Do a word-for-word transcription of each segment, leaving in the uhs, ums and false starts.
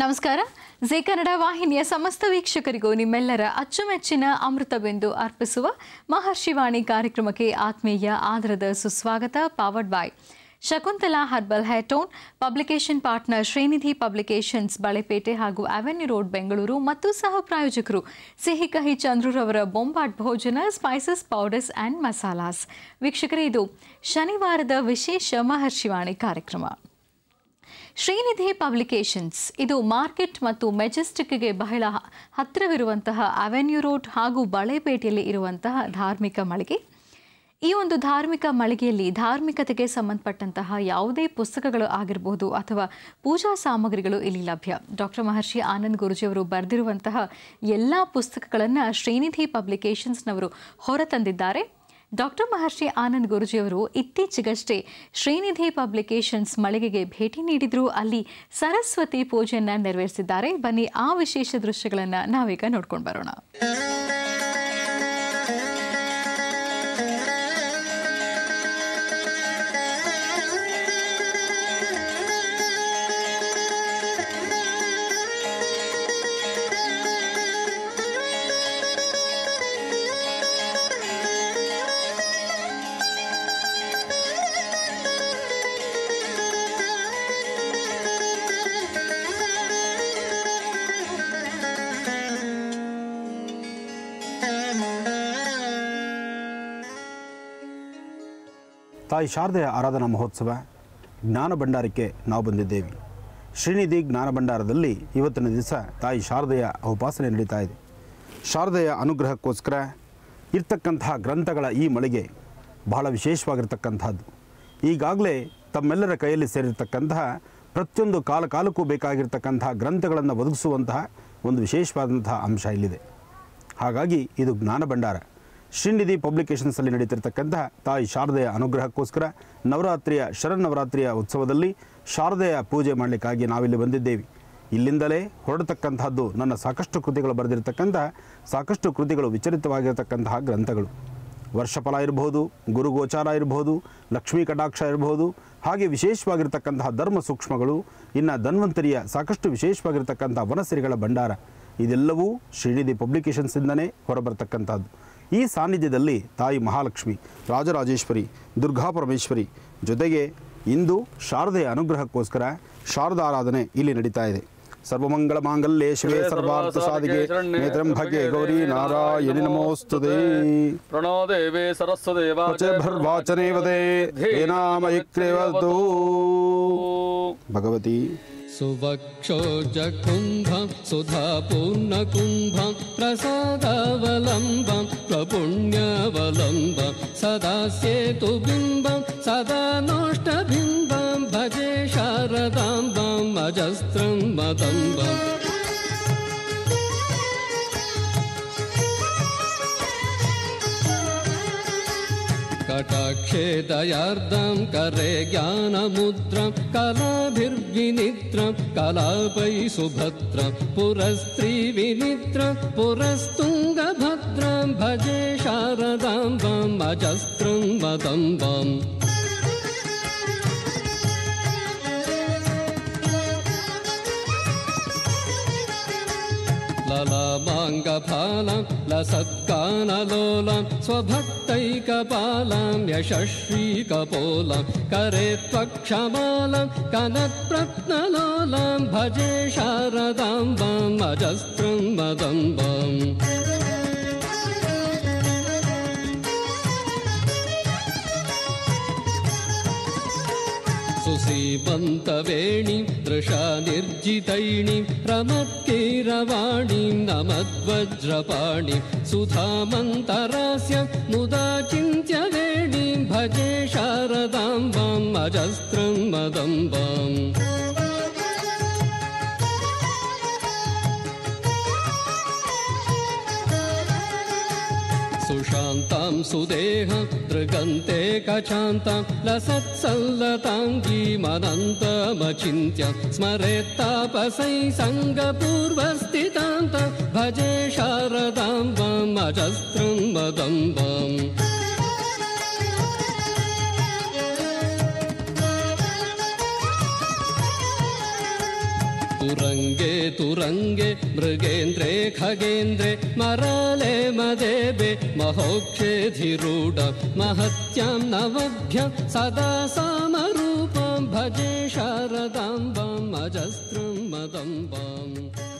ನಮಸ್ಕಾರ. ಜಿ ಕನ್ನಡ ವಾಹಿನಿಯ ಸಮಸ್ತ ವೀಕ್ಷಕರಿಗೂ ನಿಮ್ಮೆಲ್ಲರ ಅಚ್ಚುಮೆಚ್ಚಿನ ಅಮೃತಬಿಂದು ಅರ್ಪಿಸುವ ಮಹರ್ಷಿವಾಣಿ ಕಾರ್ಯಕ್ರಮಕ್ಕೆ ಆತ್ಮೀಯ ಆದರದ ಸುಸ್ವಾಗತ. Powered by Shakuntala herbal hairtone, publication partner Shrinidhi publications Balepet ಹಾಗೂ ಅವೆನ್ಯೂ ರೋಡ್ ಬೆಂಗಳೂರು ಮತ್ತು ಸಹ ಪ್ರಾಯೋಜಕರು ಸಿಹಿ ಕಹಿ ಚಂದ್ರರವರ ಬೊಂಬಾಟ್ ಭೋಜನ, ಸ್ಪೈಸಸ್, ಪೌಡರ್ಸ್ ಆ್ಯಂಡ್ ಮಸಾಲಾಸ್. ವೀಕ್ಷಕರೇ, ಇದು ಶನಿವಾರದ ವಿಶೇಷ ಮಹರ್ಷಿವಾಣಿ ಕಾರ್ಯಕ್ರಮ. ಶ್ರೀನಿಧಿ ಪಬ್ಲಿಕೇಶನ್ಸ್ ಇದು ಮಾರ್ಕೆಟ್ ಮತ್ತು ಮೆಜೆಸ್ಟಿಕ್ಗೆ ಬಹಳ ಹತ್ತಿರವಿರುವಂತಹ ಅವೆನ್ಯೂ ರೋಡ್ ಹಾಗೂ ಬಳೆಪೇಟೆಯಲ್ಲಿ ಇರುವಂತಹ ಧಾರ್ಮಿಕ ಮಳಿಗೆ. ಈ ಒಂದು ಧಾರ್ಮಿಕ ಮಳಿಗೆಯಲ್ಲಿ ಧಾರ್ಮಿಕತೆಗೆ ಸಂಬಂಧಪಟ್ಟಂತಹ ಯಾವುದೇ ಪುಸ್ತಕಗಳು ಆಗಿರಬಹುದು ಅಥವಾ ಪೂಜಾ ಸಾಮಗ್ರಿಗಳು ಇಲ್ಲಿ ಲಭ್ಯ. ಡಾಕ್ಟರ್ ಮಹರ್ಷಿ ಆನಂದ್ ಗುರೂಜಿಯವರು ಬರೆದಿರುವಂತಹ ಎಲ್ಲ ಪುಸ್ತಕಗಳನ್ನು ಶ್ರೀನಿಧಿ ಪಬ್ಲಿಕೇಶನ್ಸ್ನವರು ಹೊರತಂದಿದ್ದಾರೆ. ಡಾಕ್ಟರ್ ಮಹರ್ಷಿ ಆನಂದ್ ಗುರೂಜಿಯವರು ಇತ್ತೀಚೆಗಷ್ಟೇ ಶ್ರೀನಿಧಿ ಪಬ್ಲಿಕೇಶನ್ಸ್ ಮಳಿಗೆಗೆ ಭೇಟಿ ನೀಡಿದ್ರು. ಅಲ್ಲಿ ಸರಸ್ವತಿ ಪೂಜೆಯನ್ನ ನೆರವೇರಿಸಿದ್ದಾರೆ. ಬನ್ನಿ ಆ ವಿಶೇಷ ದೃಶ್ಯಗಳನ್ನು ನಾವೀಗ ನೋಡ್ಕೊಂಡು ಬರೋಣ. ತಾಯಿ ಶಾರದೆಯ ಆರಾಧನಾ ಮಹೋತ್ಸವ ಜ್ಞಾನ ಭಂಡಾರಕ್ಕೆ ನಾವು ಬಂದಿದ್ದೇವೆ. ಶ್ರೀನಿಧಿ ಜ್ಞಾನ ಭಂಡಾರದಲ್ಲಿ ಇವತ್ತಿನ ದಿವಸ ತಾಯಿ ಶಾರದೆಯ ಉಪಾಸನೆ ನಡೀತಾ ಇದೆ. ಶಾರದೆಯ ಅನುಗ್ರಹಕ್ಕೋಸ್ಕರ ಇರ್ತಕ್ಕಂತಹ ಗ್ರಂಥಗಳ ಈ ಮಳಿಗೆ ಬಹಳ ವಿಶೇಷವಾಗಿರ್ತಕ್ಕಂಥದ್ದು. ಈಗಾಗಲೇ ತಮ್ಮೆಲ್ಲರ ಕೈಯಲ್ಲಿ ಸೇರಿರ್ತಕ್ಕಂತಹ ಪ್ರತಿಯೊಂದು ಕಾಲ ಕಾಲಕ್ಕೂ ಬೇಕಾಗಿರ್ತಕ್ಕಂತಹ ಗ್ರಂಥಗಳನ್ನು ಒದಗಿಸುವಂತಹ ಒಂದು ವಿಶೇಷವಾದಂತಹ ಅಂಶ ಇಲ್ಲಿದೆ. ಹಾಗಾಗಿ ಇದು ಜ್ಞಾನ ಭಂಡಾರ. ಶ್ರೀನಿಧಿ ಪಬ್ಲಿಕೇಶನ್ಸಲ್ಲಿ ನಡೀತಿರ್ತಕ್ಕಂತಹ ತಾಯಿ ಶಾರದೆಯ ಅನುಗ್ರಹಕ್ಕೋಸ್ಕರ ನವರಾತ್ರಿಯ ಶರನ್ನವರಾತ್ರಿಯ ಉತ್ಸವದಲ್ಲಿ ಶಾರದೆಯ ಪೂಜೆ ಮಾಡಲಿಕ್ಕಾಗಿ ನಾವಿಲ್ಲಿ ಬಂದಿದ್ದೇವೆ. ಇಲ್ಲಿಂದಲೇ ಹೊರಡತಕ್ಕಂತಹದ್ದು ನನ್ನ ಸಾಕಷ್ಟು ಕೃತಿಗಳು ಬರೆದಿರತಕ್ಕಂತಹ ಸಾಕಷ್ಟು ಕೃತಿಗಳು ವಿಚಲಿತವಾಗಿರತಕ್ಕಂತಹ ಗ್ರಂಥಗಳು. ವರ್ಷಫಲ ಇರಬಹುದು, ಗುರುಗೋಚಾರ ಇರಬಹುದು, ಲಕ್ಷ್ಮೀ ಕಟಾಕ್ಷ ಇರಬಹುದು, ಹಾಗೆ ವಿಶೇಷವಾಗಿರ್ತಕ್ಕಂತಹ ಧರ್ಮ ಸೂಕ್ಷ್ಮಗಳು, ಇನ್ನು ಧನ್ವಂತರಿಯ ಸಾಕಷ್ಟು ವಿಶೇಷವಾಗಿರ್ತಕ್ಕಂಥ ವನಸಿರಿಗಳ ಭಂಡಾರ, ಇದೆಲ್ಲವೂ ಶ್ರೀನಿಧಿ ಪಬ್ಲಿಕೇಶನ್ಸಿಂದನೇ ಹೊರಬರ್ತಕ್ಕಂಥದ್ದು. ಈ ಸಾನ್ನಿಧ್ಯದಲ್ಲಿ ತಾಯಿ ಮಹಾಲಕ್ಷ್ಮಿ, ರಾಜರಾಜೇಶ್ವರಿ, ದುರ್ಗಾ ಪರಮೇಶ್ವರಿ ಜೊತೆಗೆ ಇಂದು ಶಾರದೆಯ ಅನುಗ್ರಹಕ್ಕೋಸ್ಕರ ಶಾರದಾರಾಧನೆ ಇಲ್ಲಿ ನಡೀತಾ ಇದೆ. ಸರ್ವಮಂಗಳ ಮಾಂಗಲ್ಯೆ ಶಿವೆ ಸರ್ವಾರ್ಥ ಸಾಧಿಕೆ ನೇತ್ರಂಭಗೆ ಗೌರಿ ನಾರಾಯಣಿ ನಮೋಸ್ತುತೆ. ಪ್ರಣೋ ದೇವೇ ಸರಸ್ವತಿ ಭರ್ವಾಚನೇವದೇ ಧೇನಾಮಯಿಕ್ರೇವತೋ ಭಗವತಿ. सुवक्षोजकुम्भं सुधापूर्णकुम्भं प्रसादावलम्बं प्रपुण्यवलम्बं सदा सेतु बिम्बं सदा नोष्टबिम्बं भजे शारदाम्बं अजस्त्रं मदम्बम्. कटाक्षे दयार्दं करे ज्ञानमुद्रं कलाभिर्विनिद्रं कलापै सुभद्रं पुरस्त्रीविनिद्रं पुरस्तुङ्गभद्रं भजे शारदाम्बम् अजस्त्रं मदम्बम्. ललामाङ्गफालं लसत्कानलोलं स्वभक्तैकपालं यशस्वीकपोलं करे त्वक्षमालं कनत्प्रत्नलोलं भजे शारदाम्बम् अजस्त्रं मदम्बम्. सुसीमन्तवेणीं दृशा निर्जितैणीं रमत्कीरवाणीं नमद्वज्रपाणीं सुधामन्तरास्यं मुदा चिन्त्यवेणीं भजे शारदाम्बम् अजस्त्रं मदम्बम्. सुशान्तां सुदेहं दृगन्ते कचान्तां लसत्सल्लताङ्गीमनन्तमचिन्त्यं स्मरेत्तापसै सङ्गपूर्वस्थितान्तं भजे शारदाम्बम् अजस्त्रं मदम्बम्. तुरंगे ತುರಂಗೆ ಮೃಗೇಂದ್ರೇ ಖಗೇಂದ್ರೇ ಮರಳೆ ಮದೇಬೆ ಮಹೋಕ್ಷೇಧಿರೂಢ ಮಹತ್ಯಾಂ ನವಭ್ಯಂ ಸದಾ ಸಾಮರೂಪಂ ಭಜೆ ಶಾರದಾಂಬಂ ಅಜಸ್ತ್ರಂ ಮದಂಬಂ.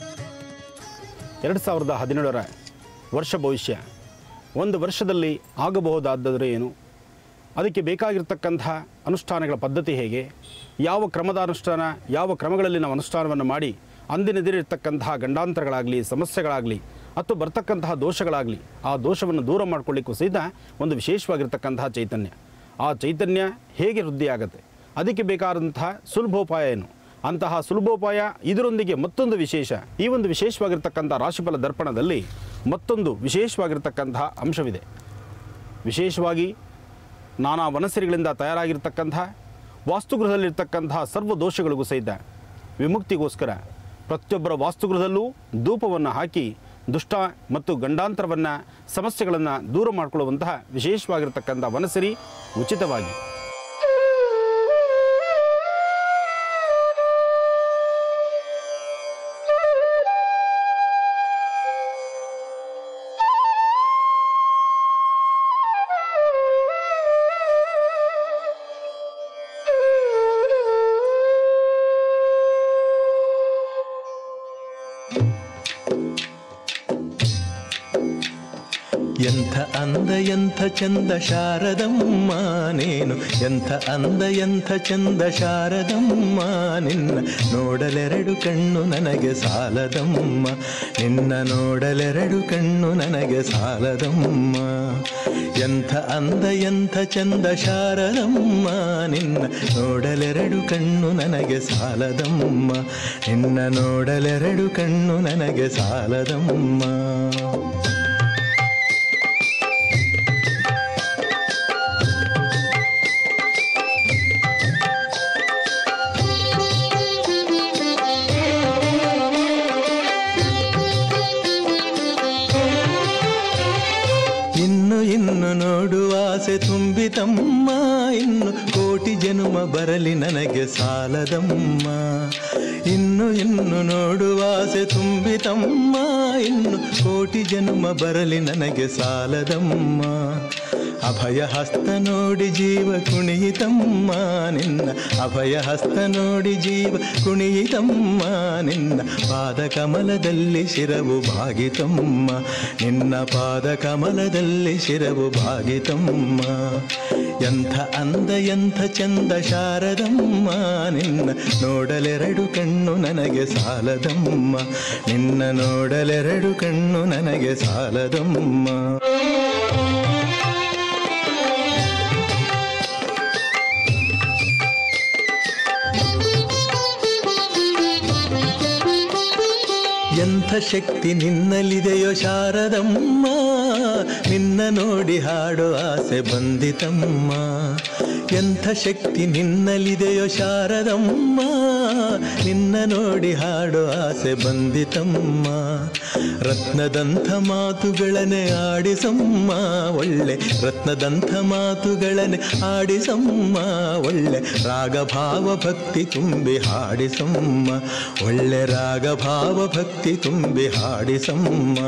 ಎರಡು ಸಾವಿರದ ಹದಿನೇಳರ ವರ್ಷ ಭವಿಷ್ಯ, ಒಂದು ವರ್ಷದಲ್ಲಿ ಆಗಬಹುದಾದರೆ ಏನು, ಅದಕ್ಕೆ ಬೇಕಾಗಿರ್ತಕ್ಕಂತಹ ಅನುಷ್ಠಾನಗಳ ಪದ್ಧತಿ ಹೇಗೆ, ಯಾವ ಕ್ರಮದ ಅನುಷ್ಠಾನ, ಯಾವ ಕ್ರಮಗಳಲ್ಲಿ ನಾವು ಅನುಷ್ಠಾನವನ್ನು ಮಾಡಿ ಅಂದಿನೆದಿರಿರ್ತಕ್ಕಂತಹ ಗಂಡಾಂತರಗಳಾಗಲಿ, ಸಮಸ್ಯೆಗಳಾಗಲಿ ಅಥವಾ ಬರ್ತಕ್ಕಂತಹ ದೋಷಗಳಾಗಲಿ ಆ ದೋಷವನ್ನು ದೂರ ಮಾಡಿಕೊಳ್ಳಿಕ್ಕೂ ಸಹಿತ ಒಂದು ವಿಶೇಷವಾಗಿರ್ತಕ್ಕಂತಹ ಚೈತನ್ಯ. ಆ ಚೈತನ್ಯ ಹೇಗೆ ವೃದ್ಧಿಯಾಗುತ್ತೆ, ಅದಕ್ಕೆ ಬೇಕಾದಂತಹ ಸುಲಭೋಪಾಯ ಏನು, ಅಂತಹ ಸುಲಭೋಪಾಯ ಇದರೊಂದಿಗೆ ಮತ್ತೊಂದು ವಿಶೇಷ. ಈ ಒಂದು ವಿಶೇಷವಾಗಿರ್ತಕ್ಕಂಥ ರಾಶಿಫಲ ದರ್ಪಣದಲ್ಲಿ ಮತ್ತೊಂದು ವಿಶೇಷವಾಗಿರ್ತಕ್ಕಂತಹ ಅಂಶವಿದೆ. ವಿಶೇಷವಾಗಿ ನಾನಾ ವನಸಿರಿಗಳಿಂದ ತಯಾರಾಗಿರ್ತಕ್ಕಂತಹ ವಾಸ್ತುಗೃಹದಲ್ಲಿರ್ತಕ್ಕಂತಹ ಸರ್ವ ದೋಷಗಳಿಗೂ ಸಹಿತ ವಿಮುಕ್ತಿಗೋಸ್ಕರ ಪ್ರತಿಯೊಬ್ಬರ ವಾಸ್ತುಗೃಹದಲ್ಲೂ ಧೂಪವನ್ನು ಹಾಕಿ ದುಷ್ಟ ಮತ್ತು ಗಂಡಾಂತರವನ್ನು, ಸಮಸ್ಯೆಗಳನ್ನು ದೂರ ಮಾಡಿಕೊಳ್ಳುವಂತಹ ವಿಶೇಷವಾಗಿರ್ತಕ್ಕಂಥ ವನಸಿರಿ ಉಚಿತವಾಗಿ. ಎಂಥ ಅಂದ ಎಂಥ ಚಂದ ಶಾರದಮ್ಮ ನೀನು, ಎಂಥ ಅಂದ ಎಂಥ ಚಂದ ಶಾರದಮ್ಮ ನಿನ್ನ ನೋಡಲೆರಡು ಕಣ್ಣು ನನಗೆ ಸಾಲದಮ್ಮ, ನಿನ್ನ ನೋಡಲೆರಡು ಕಣ್ಣು ನನಗೆ ಸಾಲದಮ್ಮ. ಎಂಥ ಅಂದ ಎಂಥ ಚಂದ ಶಾರದಮ್ಮ ನಿನ್ನ ನೋಡಲೆರಡು ಕಣ್ಣು ನನಗೆ ಸಾಲದಮ್ಮ, ನಿನ್ನ ನೋಡಲೆರಡು ಕಣ್ಣು ನನಗೆ ಸಾಲದಮ್ಮ. ಇನ್ನು ನೋಡುವ ಆಸೆ ತುಂಬಿತಮ್ಮ, ಇನ್ನು ಕೋಟಿ ಜನುಮ ಬರಲಿ ನನಗೆ ಸಾಲದಮ್ಮ. ಇನ್ನು ಇನ್ನು ನೋಡುವ ಆಸೆ ತುಂಬಿತಮ್ಮ, ಇನ್ನು ಕೋಟಿ ಜನುಮ ಬರಲಿ ನನಗೆ ಸಾಲದಮ್ಮ. ಅಭಯ ಹಸ್ತ ನೋಡಿ ಜೀವ ಕುಣಿಯಿತಮ್ಮ ನಿನ್ನ, ಅಭಯ ಹಸ್ತ ನೋಡಿ ಜೀವ ಕುಣಿಯಿತಮ್ಮ ನಿನ್ನ ಪಾದ ಕಮಲದಲ್ಲಿ ಶಿರವು ಭಾಗಿತಮ್ಮ, ನಿನ್ನ ಪಾದ ಕಮಲದಲ್ಲಿ ಶಿರವು ಭಾಗಿತಮ್ಮ. ಎಂಥ ಅಂದ ಎಂಥ ಚಂದ ಶಾರದಮ್ಮ ನಿನ್ನ ನೋಡಲೆರಡು ಕಣ್ಣು ನನಗೆ ಸಾಲದಮ್ಮ, ನಿನ್ನ ನೋಡಲೆರಡು ಕಣ್ಣು ನನಗೆ ಸಾಲದಮ್ಮ. ಎಂಥ ಶಕ್ತಿ ನಿನ್ನಲ್ಲಿದೆಯೋ ಶಾರದಮ್ಮ, ನಿನ್ನ ನೋಡಿ ಹಾಡೋ ಆಸೆ ಬಂದಿತಮ್ಮ. ಎಂಥ ಶಕ್ತಿ ನಿನ್ನಲ್ಲಿದೆಯೋ ಶಾರದಮ್ಮ, ನಿನ್ನ ನೋಡಿ ಹಾಡೋ ಆಸೆ ಬಂದಿತಮ್ಮ. ರತ್ನದಂಥ ಮಾತುಗಳನ್ನೇ ಆಡಿಸಮ್ಮ ಒಳ್ಳೆ, ರತ್ನದಂಥ ಮಾತುಗಳನ್ನೇ ಆಡಿಸಮ್ಮ ಒಳ್ಳೆ, ರಾಗಭಾವ ಭಕ್ತಿ ತುಂಬಿ ಹಾಡಿಸಮ್ಮ ಒಳ್ಳೆ, ರಾಗಭಾವ ಭಕ್ತಿ ತುಂಬಿ ಹಾಡಿಸಮ್ಮ.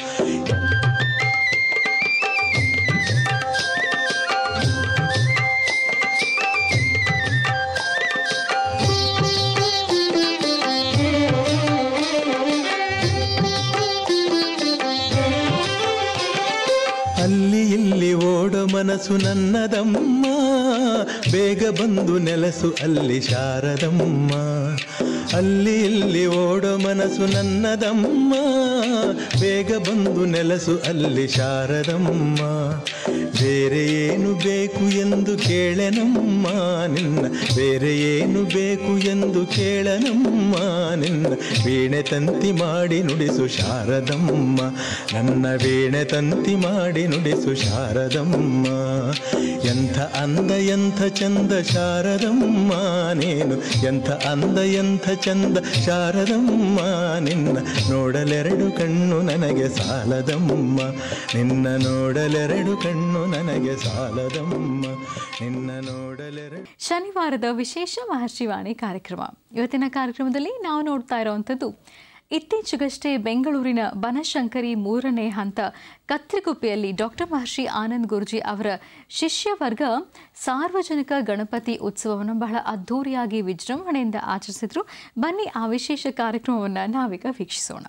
ಅಲ್ಲಿ ಇಲ್ಲಿ ಓಡೋ ಮನಸ್ಸು ನನ್ನದಮ್ಮ, ಬೇಗ ಬಂದು ನೆಲಸು ಅಲ್ಲಿ ಶಾರದಮ್ಮ. ಅಲ್ಲಿ ಇಲ್ಲಿ ಓಡೋ ಮನಸ್ಸು ನನ್ನದಮ್ಮ, ಬೇಗ ಬಂದು ನೆಲಸು ಅಲ್ಲಿ ಶಾರದಮ್ಮ. ಬೇರೆ ಏನು ಬೇಕು ಎಂದು ಕೇಳೆನಮ್ಮ ನಿನ್ನ, ಬೇರೆ ಏನು ಬೇಕು ಎಂದು ಕೇಳನಮ್ಮ ನಿನ್ನ. ವೀಣೆ ತಂತಿ ಮಾಡಿ ನುಡಿಸು ಶಾರದಮ್ಮ, ನನ್ನ ವೀಣೆ ತಂತಿ ಮಾಡಿ ನುಡಿಸು ಶಾರದಮ್ಮ. ಎಂಥ ಅಂದ ಎಂಥ ಚಂದ ಶಾರದಮ್ಮ ನೀನು, ಎಂಥ ಅಂದ ಎಂಥ ಚಂದ ಶಾರದಮ್ಮ ನಿನ್ನ ನೋಡಲೆರಡು ಕಣ್ಣು ನನಗೆ ಸಾಲದಮ್ಮ, ನಿನ್ನ ನೋಡಲೆರಡು ಕಣ್ಣು ನನಗೆ ಸಾಲದಮ್ಮ, ನಿನ್ನ ನೋಡಲೆರಡು. ಶನಿವಾರದ ವಿಶೇಷ ಮಹರ್ಷಿವಾಣಿ ಕಾರ್ಯಕ್ರಮ. ಇವತ್ತಿನ ಕಾರ್ಯಕ್ರಮದಲ್ಲಿ ನಾವು ನೋಡ್ತಾ ಇರುವಂಥದ್ದು ಇತ್ತೀಚೆಗಷ್ಟೇ ಬೆಂಗಳೂರಿನ ಬನಶಂಕರಿ ಮೂರನೇ ಹಂತ ಕತ್ರಿಗುಪ್ಪೆಯಲ್ಲಿ ಡಾಕ್ಟರ್ ಮಹರ್ಷಿ ಆನಂದ್ ಗುರೂಜಿ ಅವರ ಶಿಷ್ಯ ವರ್ಗ ಸಾರ್ವಜನಿಕ ಗಣಪತಿ ಉತ್ಸವವನ್ನು ಬಹಳ ಅದ್ಧೂರಿಯಾಗಿ ವಿಜೃಂಭಣೆಯಿಂದ ಆಚರಿಸಿದ್ರು. ಬನ್ನಿ ಆ ವಿಶೇಷ ಕಾರ್ಯಕ್ರಮವನ್ನು ನಾವೀಗ ವೀಕ್ಷಿಸೋಣ.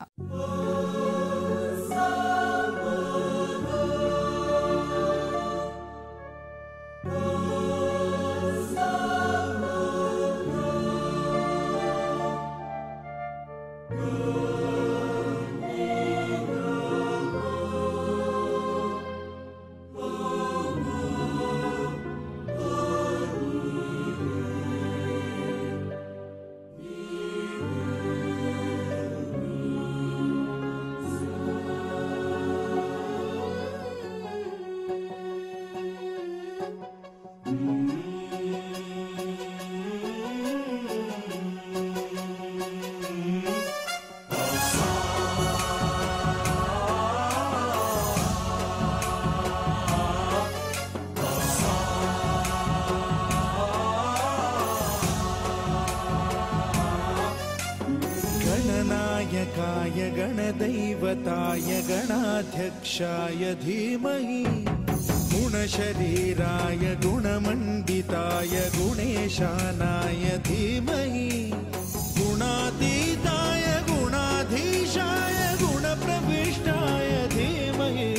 गणनायकाय गणदैवताय गणाध्यक्षाय धीमहि गुणशरीराय गुणमण्डिताय गुणेशानाय धीमहि गुणातीताय गुणाधीशाय गुणप्रविष्टाय धीमहि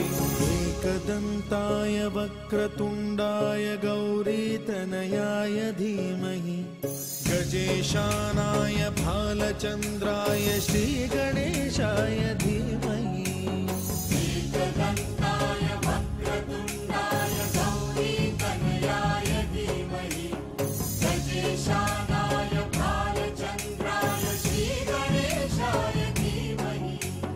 एकदन्ताय वक्रतुण्डाय गौरीतनयाय धीमहि गजेशानाय भालचन्द्राय श्रीगणेशाय धीमहि एकदन्ताय वक्रतुण्डाय गौरीतनयाय धीमहि गजेशानाय भालचन्द्राय श्रीगणेशाय धीमहि.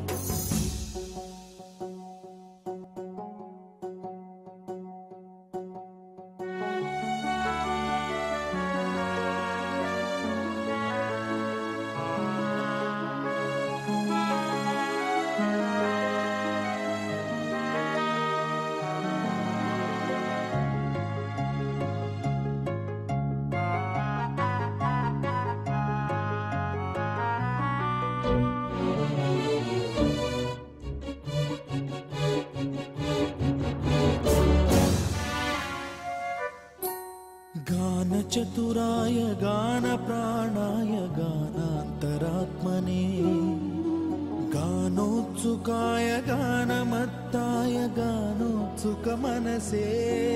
गानचतुराय गानप्राणाय गानान्तरात्मने गानोत्सुकाय गानमत्ताय गानोत्सुकमनसे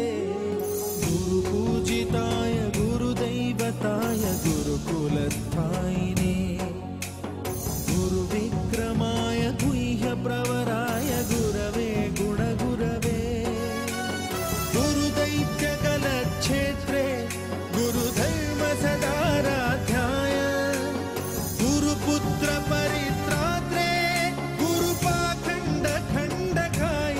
गुरुपूजिताय गुरुदैवताय गुरुकुलस्थायिने गुरुविक्रमाय गुह्यप्रवराय गुरवे गुणगुरवे गुरुदैत्यकलक्षेत्रे गुरुधर्म सदाराध्याय गुरुपुत्र परित्रात्रे गुरुपाखण्ड खण्डकाय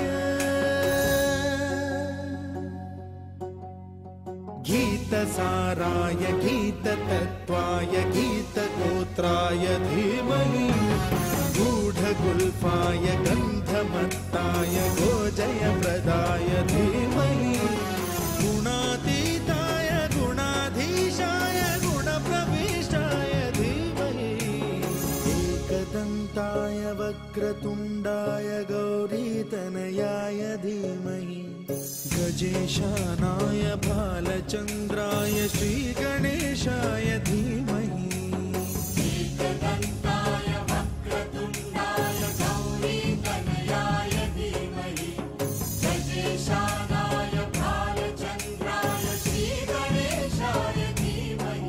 गीतसाराय गीततत्त्वाय गीतगोत्राय धीमहि गूढगुल्फाय गन्धमत्ताय गोजयप्रदाय धीमहि गुणातीताय गुणाधीशाय गुणप्रविष्टाय धीमहि एकदन्ताय वक्रतुण्डाय गौरीतनयाय धीमहि गजेशानाय भालचन्द्राय श्रीगणेशाय धीमहि एकदन्ताय वक्रतुण्डाय गौरीतनयाय धीमहि गजेशानाय भालचन्द्राय श्रीगणेशाय धीमहि.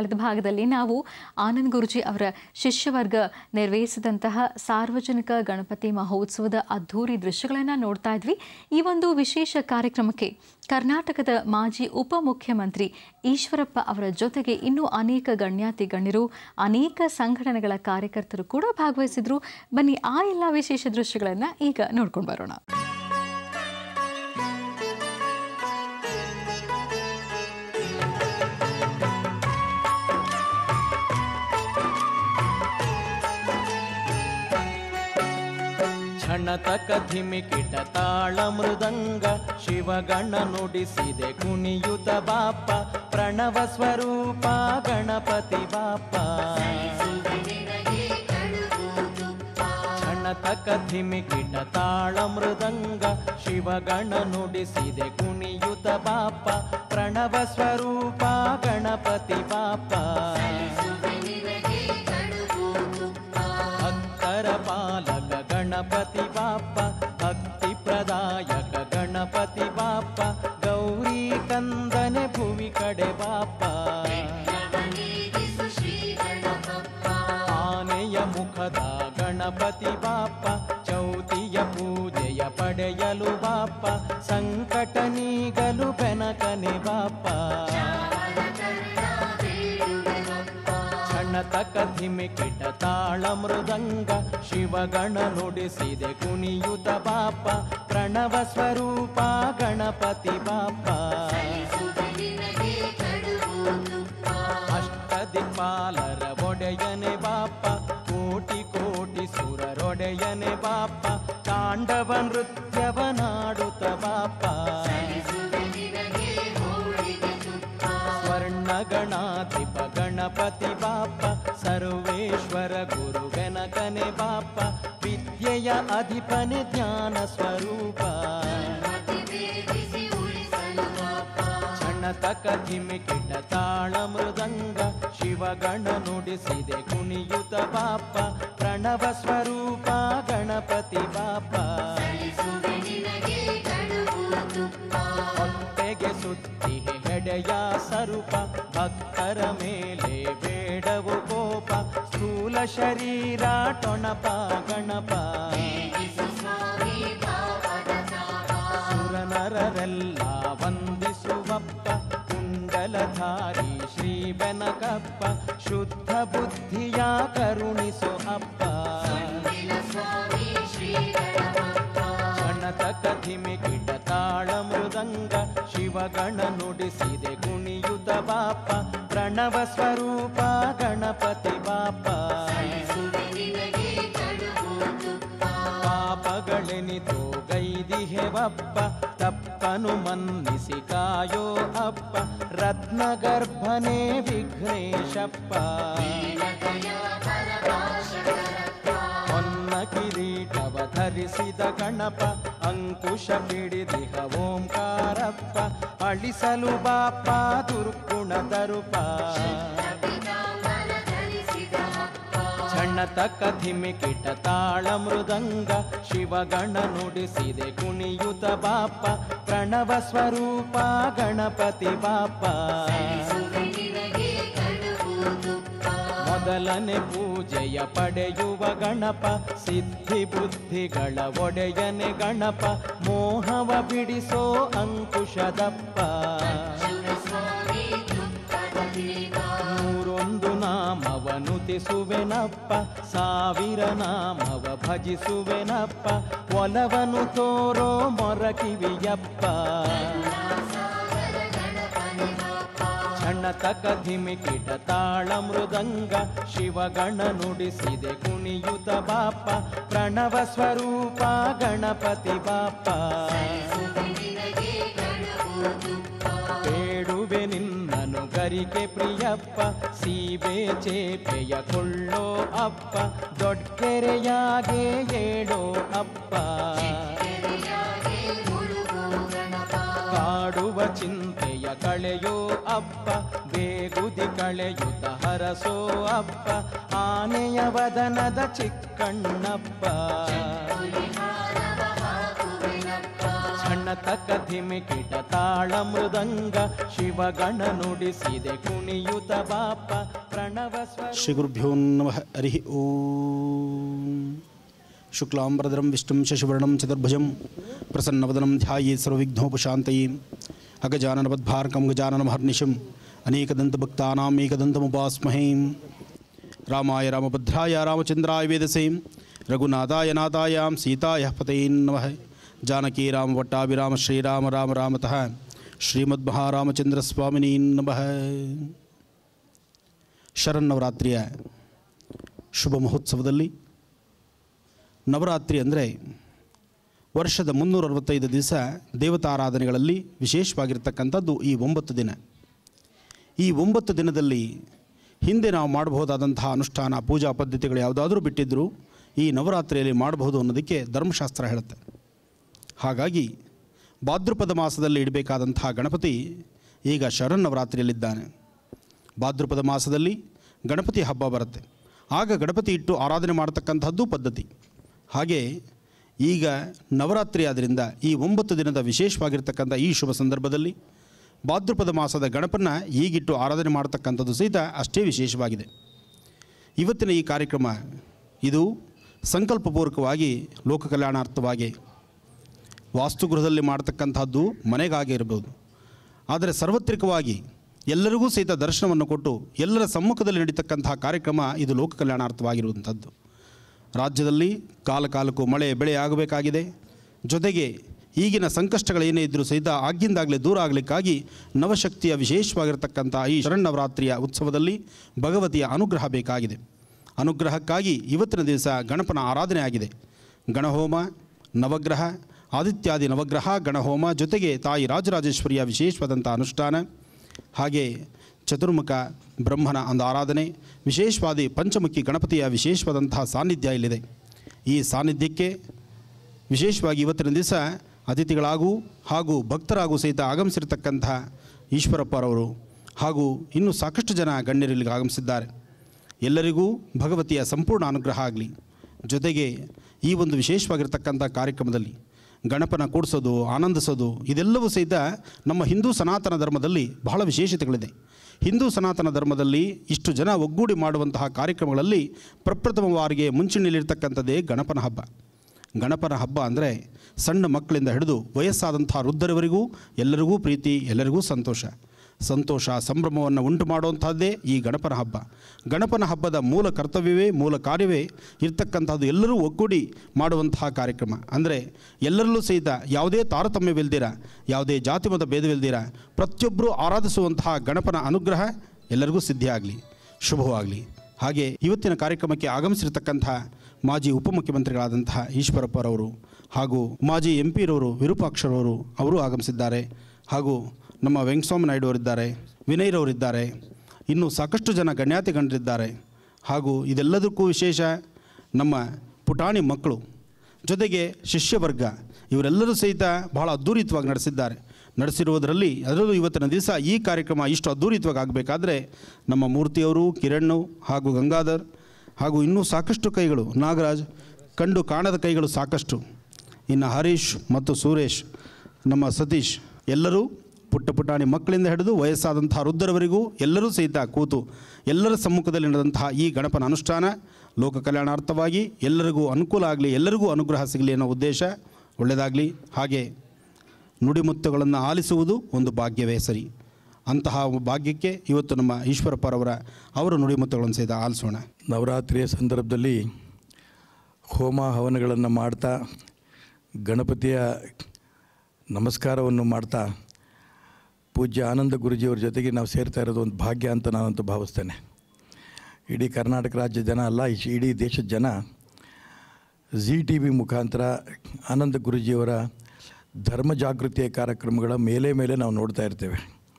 ಕಳೆದ ಭಾಗದಲ್ಲಿ ನಾವು ಆನಂದ್ ಗುರುಜಿ ಅವರ ಶಿಷ್ಯವರ್ಗ ನೆರವೇರಿಸಿದಂತಹ ಸಾರ್ವಜನಿಕ ಗಣಪತಿ ಮಹೋತ್ಸವದ ಅದ್ಧೂರಿ ದೃಶ್ಯಗಳನ್ನು ನೋಡ್ತಾ ಇದ್ವಿ. ಈ ಒಂದು ವಿಶೇಷ ಕಾರ್ಯಕ್ರಮಕ್ಕೆ ಕರ್ನಾಟಕದ ಮಾಜಿ ಉಪಮುಖ್ಯಮಂತ್ರಿ ಈಶ್ವರಪ್ಪ ಅವರ ಜೊತೆಗೆ ಇನ್ನೂ ಅನೇಕ ಗಣ್ಯಾತಿ ಗಣ್ಯರು, ಅನೇಕ ಸಂಘಟನೆಗಳ ಕಾರ್ಯಕರ್ತರು ಕೂಡ ಭಾಗವಹಿಸಿದ್ರು. ಬನ್ನಿ ಆ ಎಲ್ಲ ವಿಶೇಷ ದೃಶ್ಯಗಳನ್ನು ಈಗ ನೋಡ್ಕೊಂಡು ಬರೋಣ. ಣತಕ ಧಿಮಿಕಿಟ ತಾಳ ಮೃದಂಗ ಶಿವಗಣ ನುಡಿಸಿದೆ ಕುಣಿಯುತ ಬಾಪ ಪ್ರಣವ ಸ್ವರೂಪ ಗಣಪತಿ ಬಾಪ. ಣತಕ ಧಿಮಿಕಿಟ ತಾಳ ಮೃದಂಗ ಶಿವಗಣ ನುಡಿಸಿದೆ ಕುಣಿಯುತ ಬಾಪ ಪ್ರಣವ ಸ್ವರೂಪ ಗಣಪತಿ ಬಾಪ. ಭಕ್ತರ ಪಾಲಕ ಗಣಪತಿ ಬಾಪ ಭಕ್ತಿ ಪ್ರದಾಯಕ ಗಣಪತಿ ಬಾಪ ಗೌರಿ ಕಂದನೆ ಭುವಿ ಕಡೆ ಬಾಪ. ಆನೆಯ ಮುಖದ ಗಣಪತಿ ಬಾಪ ಚೌತಿಯ ಪೂಜೆಯ ಪಡೆಯಲು ಬಾಪ ಸಂಕಟ ನೀಗಲು ಬೆನಕನೆ ಬಾಪ. ಣತಕ ಧಿಮಿಕಿಟ ತಾಳ ಮೃದಂಗ ಶಿವಗಣ ನುಡಿಸಿದೆ ಕುಣಿಯುತ ಬಾಪ ಪ್ರಣವ ಸ್ವರೂಪ ಗಣಪತಿ ಬಾಪ. ಅಷ್ಟದಿಕ್ಪಾಲರ ಒಡೆಯನೆ ಬಾಪ ಕೋಟಿ ಕೋಟಿ ಸುರರೊಡೆಯನೆ ಬಾಪ ತಾಂಡವ ನೃತ್ಯವನಾಡುತ್ತ ಬಾಪ. ಸ್ವರ್ಣಗಣಾಧಿಪ ಗಣಪತಿ ಬಾಪ ಸರ್ವೇಶ್ವರ ಗುರು ಗಣಕನೆ ಬಾಪ ವಿದ್ಯೆಯ ಅಧಿಪನೆ ಜ್ಞಾನ ಸ್ವರೂಪ. ಣತಕ ಧಿಮಿಕಿಟ ತಾಳ ಮೃದಂಗ ಶಿವಗಣ ನುಡಿಸಿದೆ ಕುಣಿಯುತ ಬಾಪ ಪ್ರಣವ ಸ್ವರೂಪ ಗಣಪತಿ ಬಾಪ. ಹೊಟ್ಟೆಗೆ ಸುತ್ತಿ ಹೆಡೆಯ ಸ್ವರೂಪ ಭಕ್ತರ ಮೇಲೆ ಬೇಡವು ಕೋಪ ಸ್ಥೂಲ ಶರೀರ ಟೊಣಪ ಗಣಪ. ಸುರನರರೆಲ್ಲ ವಂದಿಸುವಪ್ಪ ಕುಂಡಲಧಾರಿ ಶ್ರೀ ಬೆನಕಪ್ಪ ಶುದ್ಧ ಬುದ್ಧಿಯ ಕರುಣಿಸು ಅಪ್ಪ. ಣತಕ ಧಿಮಿಕಿಟ ತಾಳ ಮೃದಂಗ ಶಿವಗಣ ನುಡಿಸಿದೆ ಕುಣಿಯುತ ಬಾಪ ಪ್ರಣವ ಸ್ವರೂಪ ಗಣಪತಿ ಬಾಪ. ಪಾಪಗಳೆನಿತೋ ಗೈದಿಹೆವಪ್ಪ ತಪ್ಪನು ಮನ್ನಿಸಿ ಕಾಯೋ ಅಪ್ಪ ರತ್ನಗರ್ಭನೇ ವಿಘ್ನೇಶಪ್ಪ. ಹೊನ್ನ ಕಿರೀಟವ ಧರಿಸಿದ ಗಣಪ ಅಂಕುಶ ಹಿಡಿದಿಹ ಓಂಕಾರಪ್ಪ ಅಳಿಸಲು ಬಾಪ ದುರ್ಗುಣ ದರುಪ. ಣತಕ ಧಿಮಿಕಿಟ ತಾಳ ಮೃದಂಗ ಶಿವಗಣ ನುಡಿಸಿದೆ ಕುಣಿಯುತ ಬಾಪ ಪ್ರಣವ ಸ್ವರೂಪ ಗಣಪತಿ ಬಾಪ. ಮೊದಲನೆ ಪೂಜೆಯ ಪಡೆಯುವ ಗಣಪ ಸಿದ್ಧಿ ಬುದ್ಧಿಗಳ ಒಡೆಯನೆ ಗಣಪ ಮೋಹವ ಬಿಡಿಸೋ ಅಂಕುಶದಪ್ಪ. ನೂರೊಂದು ನಾಮವ ನುತಿಸುವೆನಪ್ಪ ಸಾವಿರ ನಾಮವ ಭಜಿಸುವೆನಪ್ಪ ಒಲವನು ತೋರೋ ಮೊರಕಿವಿಯಪ್ಪ. ಣತಕ ಧಿಮಿಕಿಟ ತಾಳ ಮೃದಂಗ ಶಿವಗಣ ನುಡಿಸಿದೆ ಕುಣಿಯುತ ಬಾಪ ಪ್ರಣವ ಸ್ವರೂಪ ಗಣಪತಿ ಬಾಪ. ಬೇಡುವೆ ನಿನ್ನನು ಗರಿಕೆ ಪ್ರಿಯಪ್ಪ ಸೀಬೆ ಚೇಪೆಯ ಕೊಳ್ಳೋ ಅಪ್ಪ ದೊಡ್ಕೆರೆಯಾಗೆ ಏಡೋ ಅಪ್ಪ. ಕಾಡುವ ಚಿಂತೆಯ ಕಳೆಯೋ ಅಪ್ಪ ಬೇಗುದಿ ಕಳೆಯುತ್ತ ಹರಸೋ ಅಪ್ಪ ಆನೆಯ ವದನದ ಚಿಕ್ಕಣ್ಣಪ್ಪ. ತಕ ಧಿಮಿಕಿಟ ತಾಳ ಮೃದಂಗ ಶಿವಗಣ ನುಡಿಸಿದೆ ಕುಣಿಯುತ ಬಾಪ ಪ್ರಣವ ಸ್ವ. ಶ್ರೀ ಗುರುಭ್ಯೋ ನಮಃ. ಹರಿ ಓಂ. ಶುಕ್ಲಾಂಬರಧರಂ ವಿಷ್ಣುಂ ಶಶಿವರ್ಣಂ ಚತುರ್ಭುಜಂ ಪ್ರಸನ್ನವದನಂ ಧ್ಯಾಯೇತ್ ಸರ್ವವಿಘ್ನೋಪಶಾಂತಯೇ. ಅಗಜಾನನಪದ್ಭಾರ್ಕಂ ಗಜಾನನಮಹರ್ನಿಶಂ ಅನೇಕದಂತಭಕ್ತಾನಾಂ ಏಕದಂತमुपास्महे. ರಾಮಾಯ ರಾಮಭದ್ರಾಯ ರಾಮಚಂದ್ರಾಯ ವೇದಸೇ ರಘುನಾಥಾಯ ನಾಥಾಯಾಂ ಸೀತಾಯ ಪತಯೇ ನಮಃ. ಜಾನಕಿ ರಾಮಭಟ್ಟಾಭಿರಾಮ ಶ್ರೀರಾಮ ರಾಮ ರಾಮತಃ ಶ್ರೀಮದ್ಮಹಾರಾಮಚಂದ್ರ ಸ್ವಾಮಿನೇ ನಮಃ. ಶರನ್ನವರಾತ್ರಿಯ ಶುಭ ಮಹೋತ್ಸವದಲ್ಲಿ, ನವರಾತ್ರಿ ಅಂದರೆ ವರ್ಷದ ಮುನ್ನೂರ ಅರವತ್ತೈದು ದಿವಸ ದೇವತಾರಾಧನೆಗಳಲ್ಲಿ ವಿಶೇಷವಾಗಿರ್ತಕ್ಕಂಥದ್ದು ಈ ಒಂಬತ್ತು ದಿನ. ಈ ಒಂಬತ್ತು ದಿನದಲ್ಲಿ ಹಿಂದೆ ನಾವು ಮಾಡಬಹುದಾದಂತಹ ಅನುಷ್ಠಾನ ಪೂಜಾ ಪದ್ಧತಿಗಳು ಯಾವುದಾದ್ರೂ ಬಿಟ್ಟಿದ್ದರೂ ಈ ನವರಾತ್ರಿಯಲ್ಲಿ ಮಾಡಬಹುದು ಅನ್ನೋದಕ್ಕೆ ಧರ್ಮಶಾಸ್ತ್ರ ಹೇಳುತ್ತೆ. ಹಾಗಾಗಿ ಭಾದ್ರಪದ ಮಾಸದಲ್ಲಿ ಇಡಬೇಕಾದಂತಹ ಗಣಪತಿ ಈಗ ಶರನ್ನವರಾತ್ರಿಯಲ್ಲಿದ್ದಾನೆ. ಭಾದ್ರಪದ ಮಾಸದಲ್ಲಿ ಗಣಪತಿ ಹಬ್ಬ ಬರುತ್ತೆ. ಆಗ ಗಣಪತಿ ಇಟ್ಟು ಆರಾಧನೆ ಮಾಡತಕ್ಕಂಥದ್ದು ಪದ್ಧತಿ. ಹಾಗೆ ಈಗ ನವರಾತ್ರಿ ಆದ್ದರಿಂದ ಈ ಒಂಬತ್ತು ದಿನದ ವಿಶೇಷವಾಗಿರ್ತಕ್ಕಂಥ ಈ ಶುಭ ಸಂದರ್ಭದಲ್ಲಿ ಭಾದ್ರಪದ ಮಾಸದ ಗಣಪನ ಈಗಿಟ್ಟು ಆರಾಧನೆ ಮಾಡತಕ್ಕಂಥದ್ದು ಸಹಿತ ಅಷ್ಟೇ ವಿಶೇಷವಾಗಿದೆ. ಇವತ್ತಿನ ಈ ಕಾರ್ಯಕ್ರಮ ಇದು ಸಂಕಲ್ಪಪೂರ್ವಕವಾಗಿ ಲೋಕ ಕಲ್ಯಾಣಾರ್ಥವಾಗಿ ವಾಸ್ತುಗೃಹದಲ್ಲಿ ಮಾಡತಕ್ಕಂಥದ್ದು ಮನೆಗಾಗಿ ಇರಬಹುದು. ಆದರೆ ಸಾರ್ವತ್ರಿಕವಾಗಿ ಎಲ್ಲರಿಗೂ ಸಹಿತ ದರ್ಶನವನ್ನು ಕೊಟ್ಟು ಎಲ್ಲರ ಸಮ್ಮುಖದಲ್ಲಿ ನಡೀತಕ್ಕಂತಹ ಕಾರ್ಯಕ್ರಮ ಇದು ಲೋಕ ಕಲ್ಯಾಣಾರ್ಥವಾಗಿರುವಂಥದ್ದು. ರಾಜ್ಯದಲ್ಲಿ ಕಾಲ ಕಾಲಕ್ಕೂ ಮಳೆ ಬೆಳೆ ಆಗಬೇಕಾಗಿದೆ. ಜೊತೆಗೆ ಈಗಿನ ಸಂಕಷ್ಟಗಳೇನೇ ಇದ್ದರೂ ಸಹಿತ ಆಗಿಂದಾಗಲೇ ದೂರ ಆಗಲಿಕ್ಕಾಗಿ ನವಶಕ್ತಿಯ ವಿಶೇಷವಾಗಿರ್ತಕ್ಕಂಥ ಈ ಶರನ್ನವರಾತ್ರಿಯ ಉತ್ಸವದಲ್ಲಿ ಭಗವತಿಯ ಅನುಗ್ರಹ ಬೇಕಾಗಿದೆ. ಅನುಗ್ರಹಕ್ಕಾಗಿ ಇವತ್ತಿನ ದಿವಸ ಗಣಪನ ಆರಾಧನೆ ಆಗಿದೆ. ಗಣಹೋಮ, ನವಗ್ರಹ, ಆದಿತ್ಯಾದಿ ನವಗ್ರಹ, ಗಣಹೋಮ, ಜೊತೆಗೆ ತಾಯಿ ರಾಜರಾಜೇಶ್ವರಿಯ ವಿಶೇಷವಾದಂಥ ಅನುಷ್ಠಾನ, ಹಾಗೆ ಚತುರ್ಮುಖ ಬ್ರಹ್ಮನ ಒಂದು ಆರಾಧನೆ, ವಿಶೇಷವಾದಿ ಪಂಚಮುಖಿ ಗಣಪತಿಯ ವಿಶೇಷವಾದಂತಹ ಸಾನ್ನಿಧ್ಯ ಇಲ್ಲಿದೆ. ಈ ಸಾನ್ನಿಧ್ಯಕ್ಕೆ ವಿಶೇಷವಾಗಿ ಇವತ್ತಿನ ದಿವಸ ಅತಿಥಿಗಳಾಗೂ ಹಾಗೂ ಭಕ್ತರಾಗೂ ಸಹಿತ ಆಗಮಿಸಿರ್ತಕ್ಕಂಥ ಈಶ್ವರಪ್ಪರವರು ಹಾಗೂ ಇನ್ನೂ ಸಾಕಷ್ಟು ಜನ ಗಣ್ಯರಲ್ಲಿ ಆಗಮಿಸಿದ್ದಾರೆ. ಎಲ್ಲರಿಗೂ ಭಗವತಿಯ ಸಂಪೂರ್ಣ ಅನುಗ್ರಹ ಆಗಲಿ. ಜೊತೆಗೆ ಈ ಒಂದು ವಿಶೇಷವಾಗಿರ್ತಕ್ಕಂಥ ಕಾರ್ಯಕ್ರಮದಲ್ಲಿ ಗಣಪನ ಕೂಡಿಸೋದು, ಆನಂದಿಸೋದು ಇದೆಲ್ಲವೂ ಸಹಿತ ನಮ್ಮ ಹಿಂದೂ ಸನಾತನ ಧರ್ಮದಲ್ಲಿ ಬಹಳ ವಿಶೇಷತೆಗಳಿದೆ. ಹಿಂದೂ ಸನಾತನ ಧರ್ಮದಲ್ಲಿ ಇಷ್ಟು ಜನ ಒಗ್ಗೂಡಿ ಮಾಡುವಂತಹ ಕಾರ್ಯಕ್ರಮಗಳಲ್ಲಿ ಪ್ರಪ್ರಥಮವಾರಿಗೆ ಮುಂಚೂಣಿಯಲ್ಲಿರ್ತಕ್ಕಂಥದ್ದೇ ಗಣಪನ ಹಬ್ಬ. ಗಣಪನ ಹಬ್ಬ ಅಂದರೆ ಸಣ್ಣ ಮಕ್ಕಳಿಂದ ಹಿಡಿದು ವಯಸ್ಸಾದಂಥ ವೃದ್ಧರವರೆಗೂ ಎಲ್ಲರಿಗೂ ಪ್ರೀತಿ, ಎಲ್ಲರಿಗೂ ಸಂತೋಷ ಸಂತೋಷ ಸಂಭ್ರಮವನ್ನು ಉಂಟು ಮಾಡುವಂಥದ್ದೇ ಈ ಗಣಪನ ಹಬ್ಬ. ಗಣಪನ ಹಬ್ಬದ ಮೂಲ ಕರ್ತವ್ಯವೇ ಮೂಲ ಕಾರ್ಯವೇ ಇರ್ತಕ್ಕಂಥದ್ದು ಎಲ್ಲರೂ ಒಗ್ಗೂಡಿ ಮಾಡುವಂತಹ ಕಾರ್ಯಕ್ರಮ. ಅಂದರೆ ಎಲ್ಲರಲ್ಲೂ ಸಹಿತ ಯಾವುದೇ ತಾರತಮ್ಯವಿಲ್ದಿರ, ಯಾವುದೇ ಜಾತಿ ಮತ ಭೇದವಿಲ್ದಿರ ಪ್ರತಿಯೊಬ್ಬರೂ ಆರಾಧಿಸುವಂತಹ ಗಣಪನ ಅನುಗ್ರಹ ಎಲ್ಲರಿಗೂ ಸಿದ್ಧಿಯಾಗಲಿ, ಶುಭವಾಗಲಿ. ಹಾಗೆ ಇವತ್ತಿನ ಕಾರ್ಯಕ್ರಮಕ್ಕೆ ಆಗಮಿಸಿರ್ತಕ್ಕಂಥ ಮಾಜಿ ಉಪಮುಖ್ಯಮಂತ್ರಿಗಳಾದಂತಹ ಈಶ್ವರಪ್ಪರವರು ಹಾಗೂ ಮಾಜಿ ಎಂ ಪಿರವರು ವಿರೂಪಾಕ್ಷರವರು ಅವರು ಆಗಮಿಸಿದ್ದಾರೆ. ಹಾಗೂ ನಮ್ಮ ವೆಂಕಟಸ್ವಾಮಿ ನಾಯ್ಡು ಅವರಿದ್ದಾರೆ, ವಿನಯ್ರವರಿದ್ದಾರೆ, ಇನ್ನೂ ಸಾಕಷ್ಟು ಜನ ಗಣ್ಯಾತಿ ಗಣ್ಯರಿದ್ದಾರೆ. ಹಾಗೂ ಇದೆಲ್ಲದಕ್ಕೂ ವಿಶೇಷ ನಮ್ಮ ಪುಟಾಣಿ ಮಕ್ಕಳು, ಜೊತೆಗೆ ಶಿಷ್ಯವರ್ಗ ಇವರೆಲ್ಲರೂ ಸಹಿತ ಬಹಳ ಅದ್ಧೂರಿತವಾಗಿ ನಡೆಸಿದ್ದಾರೆ. ನಡೆಸಿರುವುದರಲ್ಲಿ ಅದರಲ್ಲೂ ಇವತ್ತಿನ ದಿವಸ ಈ ಕಾರ್ಯಕ್ರಮ ಇಷ್ಟು ಅದ್ಧೂರಿತವಾಗಿ ಆಗಬೇಕಾದ್ರೆ ನಮ್ಮ ಮೂರ್ತಿಯವರು, ಕಿರಣ್ ಹಾಗೂ ಗಂಗಾಧರ್ ಹಾಗೂ ಇನ್ನೂ ಸಾಕಷ್ಟು ಕೈಗಳು, ನಾಗರಾಜ್, ಕಂಡು ಕಾಣದ ಕೈಗಳು ಸಾಕಷ್ಟು, ಇನ್ನು ಹರೀಶ್ ಮತ್ತು ಸುರೇಶ್, ನಮ್ಮ ಸತೀಶ್, ಎಲ್ಲರೂ ಪುಟ್ಟ ಪುಟಾಣಿ ಮಕ್ಕಳಿಂದ ಹಿಡಿದು ವಯಸ್ಸಾದಂತಹ ವೃದ್ಧರವರೆಗೂ ಎಲ್ಲರೂ ಸಹಿತ ಕೂತು ಎಲ್ಲರ ಸಮ್ಮುಖದಲ್ಲಿ ನಡೆದಂತಹ ಈ ಗಣಪನ ಅನುಷ್ಠಾನ ಲೋಕ ಕಲ್ಯಾಣಾರ್ಥವಾಗಿ ಎಲ್ಲರಿಗೂ ಅನುಕೂಲ ಆಗಲಿ, ಎಲ್ಲರಿಗೂ ಅನುಗ್ರಹ ಸಿಗಲಿ ಅನ್ನೋ ಉದ್ದೇಶ ಒಳ್ಳೆಯದಾಗಲಿ. ಹಾಗೆ ನುಡಿಮುತ್ತುಗಳನ್ನು ಆಲಿಸುವುದು ಒಂದು ಭಾಗ್ಯವೇ ಸರಿ. ಅಂತಹ ಭಾಗ್ಯಕ್ಕೆ ಇವತ್ತು ನಮ್ಮ ಈಶ್ವರಪ್ಪರವರ ಅವರ ನುಡಿಮುತ್ತುಗಳನ್ನು ಸಹಿತ ಆಲಿಸೋಣ. ನವರಾತ್ರಿಯ ಸಂದರ್ಭದಲ್ಲಿ ಹೋಮ ಹವನಗಳನ್ನು ಮಾಡ್ತಾ ಗಣಪತಿಯ ನಮಸ್ಕಾರವನ್ನು ಮಾಡ್ತಾ ಪೂಜ್ಯ ಆನಂದ ಗುರೂಜಿಯವ್ರ ಜೊತೆಗೆ ನಾವು ಸೇರ್ತಾ ಇರೋದು ಒಂದು ಭಾಗ್ಯ ಅಂತ ನಾನಂತೂ ಭಾವಿಸ್ತೇನೆ. ಇಡೀ ಕರ್ನಾಟಕ ರಾಜ್ಯ ಜನ ಅಲ್ಲ, ಇಡೀ ದೇಶದ ಜನ ಝೀ ಟಿ ವಿ ಮುಖಾಂತರ ಆನಂದ ಗುರೂಜಿಯವರ ಧರ್ಮ ಜಾಗೃತಿಯ ಕಾರ್ಯಕ್ರಮಗಳ ಮೇಲೆ ಮೇಲೆ ನಾವು ನೋಡ್ತಾ ಇರ್ತೇವೆ.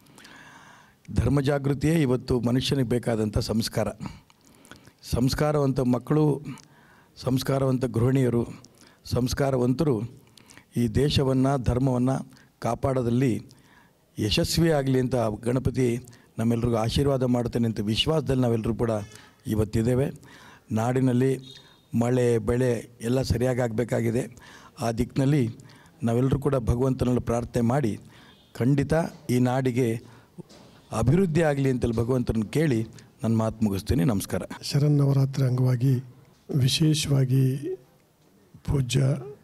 ಧರ್ಮ ಜಾಗೃತಿಯೇ ಇವತ್ತು ಮನುಷ್ಯನಿಗೆ ಬೇಕಾದಂಥ ಸಂಸ್ಕಾರ. ಸಂಸ್ಕಾರವಂತ ಮಕ್ಕಳು, ಸಂಸ್ಕಾರವಂತ ಗೃಹಿಣಿಯರು, ಸಂಸ್ಕಾರವಂತರು ಈ ದೇಶವನ್ನು ಧರ್ಮವನ್ನು ಕಾಪಾಡೋದಲ್ಲಿ ಯಶಸ್ವಿಯಾಗಲಿ ಅಂತ ಗಣಪತಿ ನಮ್ಮೆಲ್ಲರಿಗೂ ಆಶೀರ್ವಾದ ಮಾಡ್ತೇನೆ ಅಂತ ವಿಶ್ವಾಸದಲ್ಲಿ ನಾವೆಲ್ಲರೂ ಕೂಡ ಇವತ್ತಿದ್ದೇವೆ. ನಾಡಿನಲ್ಲಿ ಮಳೆ ಬೆಳೆ ಎಲ್ಲ ಸರಿಯಾಗಿ ಆಗಬೇಕಾಗಿದೆ. ಆ ದಿಕ್ಕಿನಲ್ಲಿ ನಾವೆಲ್ಲರೂ ಕೂಡ ಭಗವಂತನಲ್ಲಿ ಪ್ರಾರ್ಥನೆ ಮಾಡಿ ಖಂಡಿತ ಈ ನಾಡಿಗೆ ಅಭಿವೃದ್ಧಿ ಆಗಲಿ ಅಂತೇಳಿ ಭಗವಂತನ ಕೇಳಿ ನನ್ನ ಮಾತು ಮುಗಿಸ್ತೀನಿ. ನಮಸ್ಕಾರ. ಶರನ್ನವರಾತ್ರಿ ಅಂಗವಾಗಿ ವಿಶೇಷವಾಗಿ ಪೂಜ್ಯ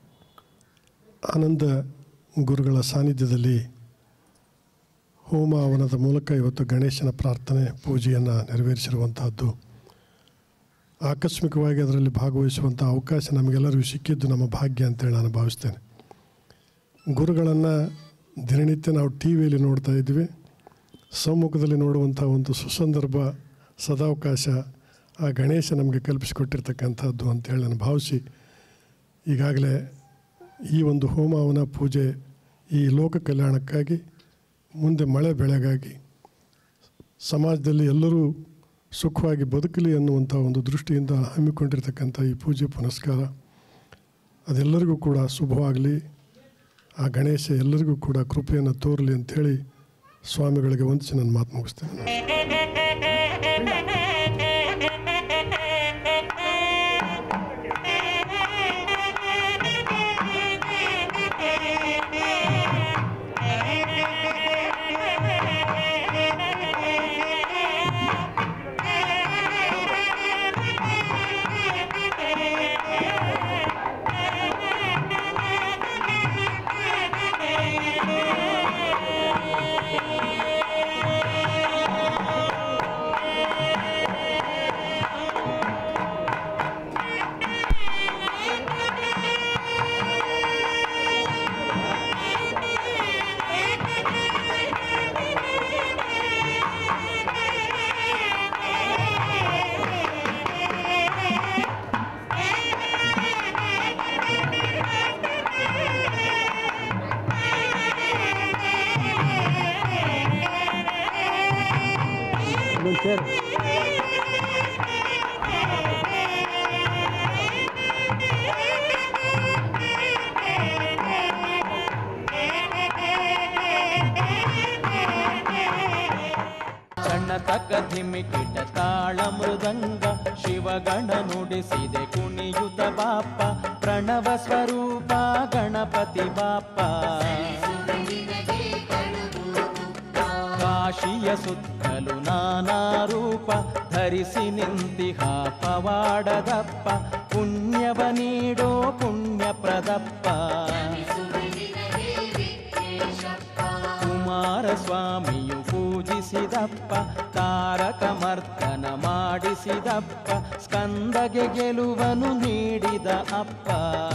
ಆನಂದ ಗುರುಗಳ ಸಾನ್ನಿಧ್ಯದಲ್ಲಿ ಹೋಮ ಹವನದ ಮೂಲಕ ಇವತ್ತು ಗಣೇಶನ ಪ್ರಾರ್ಥನೆ ಪೂಜೆಯನ್ನು ನೆರವೇರಿಸಿರುವಂತಹದ್ದು. ಆಕಸ್ಮಿಕವಾಗಿ ಅದರಲ್ಲಿ ಭಾಗವಹಿಸುವಂಥ ಅವಕಾಶ ನಮಗೆಲ್ಲರಿಗೂ ಸಿಕ್ಕಿದ್ದು ನಮ್ಮ ಭಾಗ್ಯ ಅಂತೇಳಿ ನಾನು ಭಾವಿಸ್ತೇನೆ. ಗುರುಗಳನ್ನು ದಿನನಿತ್ಯ ನಾವು ಟಿ ವಿಯಲ್ಲಿ ನೋಡ್ತಾ ಇದ್ವಿ. ಸಮ್ಮುಖದಲ್ಲಿ ನೋಡುವಂಥ ಒಂದು ಸುಸಂದರ್ಭ ಸದಾವಕಾಶ ಆ ಗಣೇಶ ನಮಗೆ ಕಲ್ಪಿಸಿಕೊಟ್ಟಿರ್ತಕ್ಕಂಥದ್ದು ಅಂತೇಳಿ ನಾನು ಭಾವಿಸಿ ಈಗಾಗಲೇ ಈ ಒಂದು ಹೋಮ ಹವನ ಪೂಜೆ ಈ ಲೋಕ ಕಲ್ಯಾಣಕ್ಕಾಗಿ, ಮುಂದೆ ಮಳೆ ಬೆಳೆಗಾಗಿ, ಸಮಾಜದಲ್ಲಿ ಎಲ್ಲರೂ ಸುಖವಾಗಿ ಬದುಕಲಿ ಅನ್ನುವಂಥ ಒಂದು ದೃಷ್ಟಿಯಿಂದ ಹಮ್ಮಿಕೊಂಡಿರ್ತಕ್ಕಂಥ ಈ ಪೂಜೆ ಪುನಸ್ಕಾರ ಅದೆಲ್ಲರಿಗೂ ಕೂಡ ಶುಭವಾಗಲಿ. ಆ ಗಣೇಶ ಎಲ್ಲರಿಗೂ ಕೂಡ ಕೃಪೆಯನ್ನು ತೋರಲಿ ಅಂಥೇಳಿ ಸ್ವಾಮಿಗಳಿಗೆ ವಂದಿಸಿ ನನ್ನ ಮಾತು ಮುಗಿಸ್ತೇನೆ. ಧಿಮಿಕಿಟ ತಾಳ ಮೃದಂಗ ಶಿವಗಣ ನುಡಿಸಿದೆ ಕುಣಿಯುತ ಬಾಪ ಪ್ರಣವ ಸ್ವರೂಪ ಗಣಪತಿ ಬಾಪ ಕಾಶಿಯ ಸುತ್ತಲೂ ನಾನಾ ರೂಪ ಧರಿಸಿ ನಿಂತಿಹ ಪವಾಡದಪ್ಪ ಪುಣ್ಯವ ನೀಡೋ ಪುಣ್ಯ ಪ್ರದಪ್ಪ ಕುಮಾರಸ್ವಾಮಿಯು ಪೂಜಿಸಿದಪ್ಪ ತಾರಕ ಮರ್ದನ ಮಾಡಿಸಿದಪ್ಪ ಸ್ಕಂದಗೆ ಗೆಲುವನು ನೀಡಿದ ಅಪ್ಪ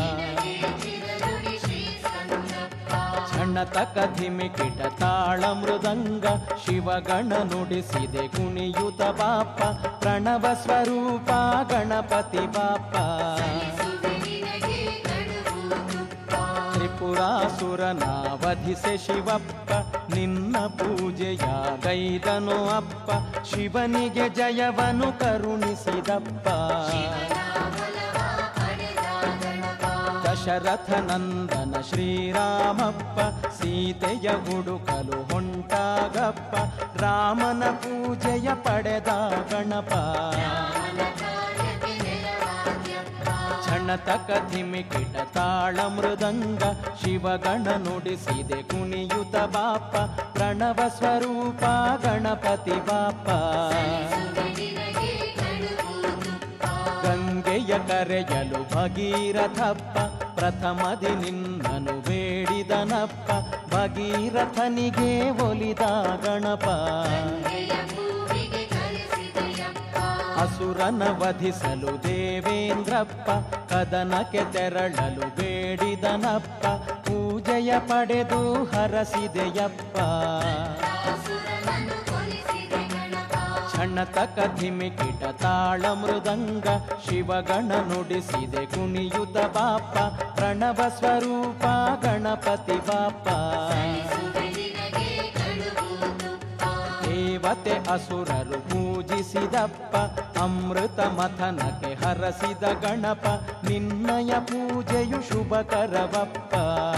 ಛಣತಕ ಧಿಮಿಕಿಟ ತಾಳ ಮೃದಂಗ ಶಿವಗಣ ನುಡಿಸಿದೆ ಕುಣಿಯುತ ಬಾಪ ಪ್ರಣವ ಸ್ವರೂಪ ಗಣಪತಿ ಬಾಪ ತ್ರಿಪುರಾಸುರನ ವಧಿಸೆ ಶಿವಪ್ಪ ನಿನ್ನ ಪೂಜೆಯ ಗೈದನು ಅಪ್ಪ ಶಿವನಿಗೆ ಜಯವನು ಕರುಣಿಸಿದಪ್ಪ ದಶರಥ ನಂದನ ಶ್ರೀರಾಮಪ್ಪ ಸೀತೆಯ ಹುಡುಕಲು ಹೊಂಟಾಗಪ್ಪ ರಾಮನ ಪೂಜೆಯ ಪಡೆದ ಗಣಪ ಛಣತಕ ಧಿಮಿಕಿಟ ತಾಳ ಮೃದಂಗ ಶಿವಗಣ ನುಡಿಸಿದೆ ಕುಣಿಯುತ ಬಾಪ ಪ್ರಣವ ಸ್ವರೂಪ ಗಣಪತಿ ಬಾಪ ಗಂಗೆಯ ಕರೆಯಲು ಭಗೀರಥಪ್ಪ ಪ್ರಥಮದಿ ನಿನ್ನನು ಬೇಡಿದನಪ್ಪ ಭಗೀರಥನಿಗೆ ಒಲಿದ ಗಣಪ ಅಸುರನ ವಧಿಸಲು ದೇವೇಂದ್ರಪ್ಪ ಕದನಕ್ಕೆ ತೆರಳಲು ಬೇಡಿದನಪ್ಪ ಪೂಜೆಯ ಪಡೆದು ಹರಸಿದೆಯಪ್ಪ ಛಣತಕ ಧಿಮಿಕಿಟ ತಾಳ ಮೃದಂಗ ಶಿವಗಣ ನುಡಿಸಿದೆ ಕುಣಿಯುತ ಬಾಪ ಪ್ರಣವ ಸ್ವರೂಪ ಗಣಪತಿ ಬಾಪ ದೇವತೆ ಅಸುರರು ಪೂಜಿಸಿದಪ್ಪ ಅಮೃತ ಮಥನಕ್ಕೆ ಹರಸಿದ ಗಣಪ ನಿನ್ನಯ ಪೂಜೆಯು ಶುಭಕರವಪ್ಪ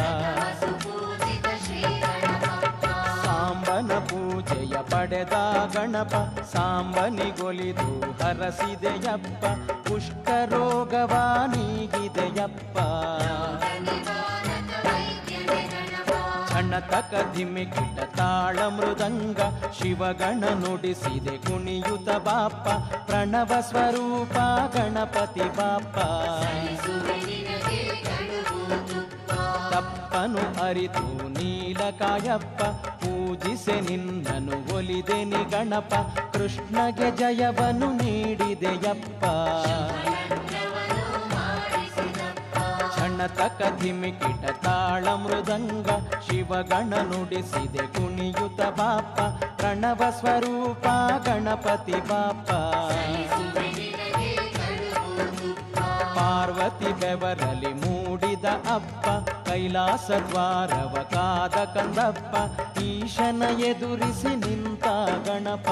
ಸಾಂಬನ ಪೂಜೆಯ ಪಡೆದ ಗಣಪ ಸಾಂಬನಿಗೊಲಿದು ಹರಸಿದೆಯಪ್ಪ ಕುಷ್ಠರೋಗವ ನೀಗಿದೆಯಪ್ಪ ಕ್ಷಣತಕ ಧಿಮಿಕಿಟ ತಾಳ ಮೃದಂಗ ಶಿವಗಣ ನುಡಿಸಿದೆ ಕುಣಿಯುತ ಬಾಪ ಪ್ರಣವ ಸ್ವರೂಪ ಗಣಪತಿ ಬಾಪ ತಪ್ಪನು ಅರಿತು ನೀಲಕಾಯಪ್ಪ ಪೂಜಿಸೆ ನಿನ್ನನು ಒಲಿದೆನಿ ಗಣಪ ಕೃಷ್ಣಗೆ ಜಯವನ್ನು ನೀಡಿದೆಯಪ್ಪ ಕ್ಷಣತಕ ಧಿಮಿಕಿಟ ತಾಳ ಮೃದಂಗ ಶಿವಗಣ ನುಡಿಸಿದೆ ಕುಣಿಯುತ ಬಾಪ ಪ್ರಣವ ಸ್ವರೂಪ ಗಣಪತಿ ಬಾಪ ಪಾರ್ವತಿ ಬೆವರಲಿ ಮೂಡಿದ ಅಪ್ಪ ಕೈಲಾಸ ದ್ವಾರವ ಕಾದ ಕಂದಪ್ಪ ಈಶನ ಎದುರಿಸಿ ನಿಂತ ಗಣಪ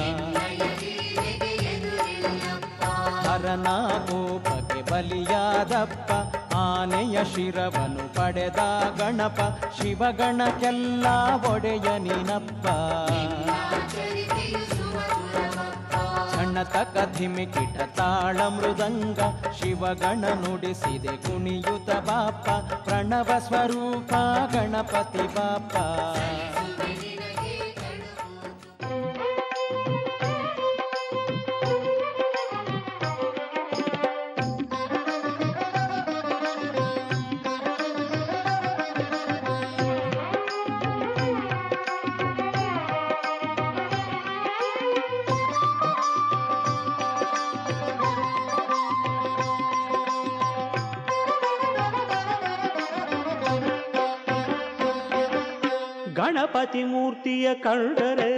ಹರನ ಕೋಪಕ್ಕೆ ಬಲಿಯಾದಪ್ಪ ಆನೆಯ ಶಿರವನು ಪಡೆದ ಗಣಪ ಶಿವಗಣಕ್ಕೆಲ್ಲ ಒಡೆಯ ನೀನಪ್ಪ ಕ್ಷಣತಕ ಧಿಮಿಕಿಟ ತಾಳ ಮೃದಂಗ ಶಿವಗಣ ನುಡಿಸಿದೆ ಕುಣಿಯುತ ಬಾಪ ಪ್ರಣವ ಸ್ವರೂಪ ಗಣಪತಿ ಬಾಪ ಗಣಪತಿ ಮೂರ್ತಿಯ ಕಂಡರೆ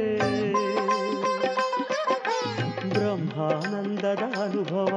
ಬ್ರಹ್ಮಾನಂದದ ಅನುಭವ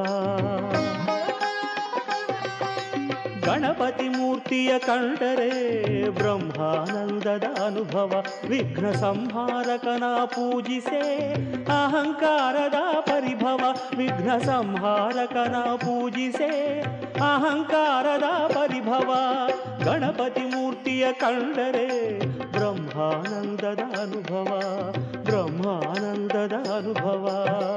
ಗಣಪತಿ ಮೂರ್ತಿಯ ಕಂಡರೆ ಬ್ರಹ್ಮಾನಂದದ ಅನುಭವ ವಿಘ್ನ ಸಂಹಾರಕನ ಪೂಜಿಸೆ ಅಹಂಕಾರದ ಪರಿಭವ ವಿಘ್ನ ಸಂಹಾರಕನ ಪೂಜಿಸೆ ಅಹಂಕಾರದ ಪರಿಭವ ಗಣಪತಿ ಮೂರ್ತಿಯ ಕಂಡರೆ ಬ್ರಹ್ಮಾನಂದದ ಅನುಭವ ಬ್ರಹ್ಮಾನಂದದ ಅನುಭವ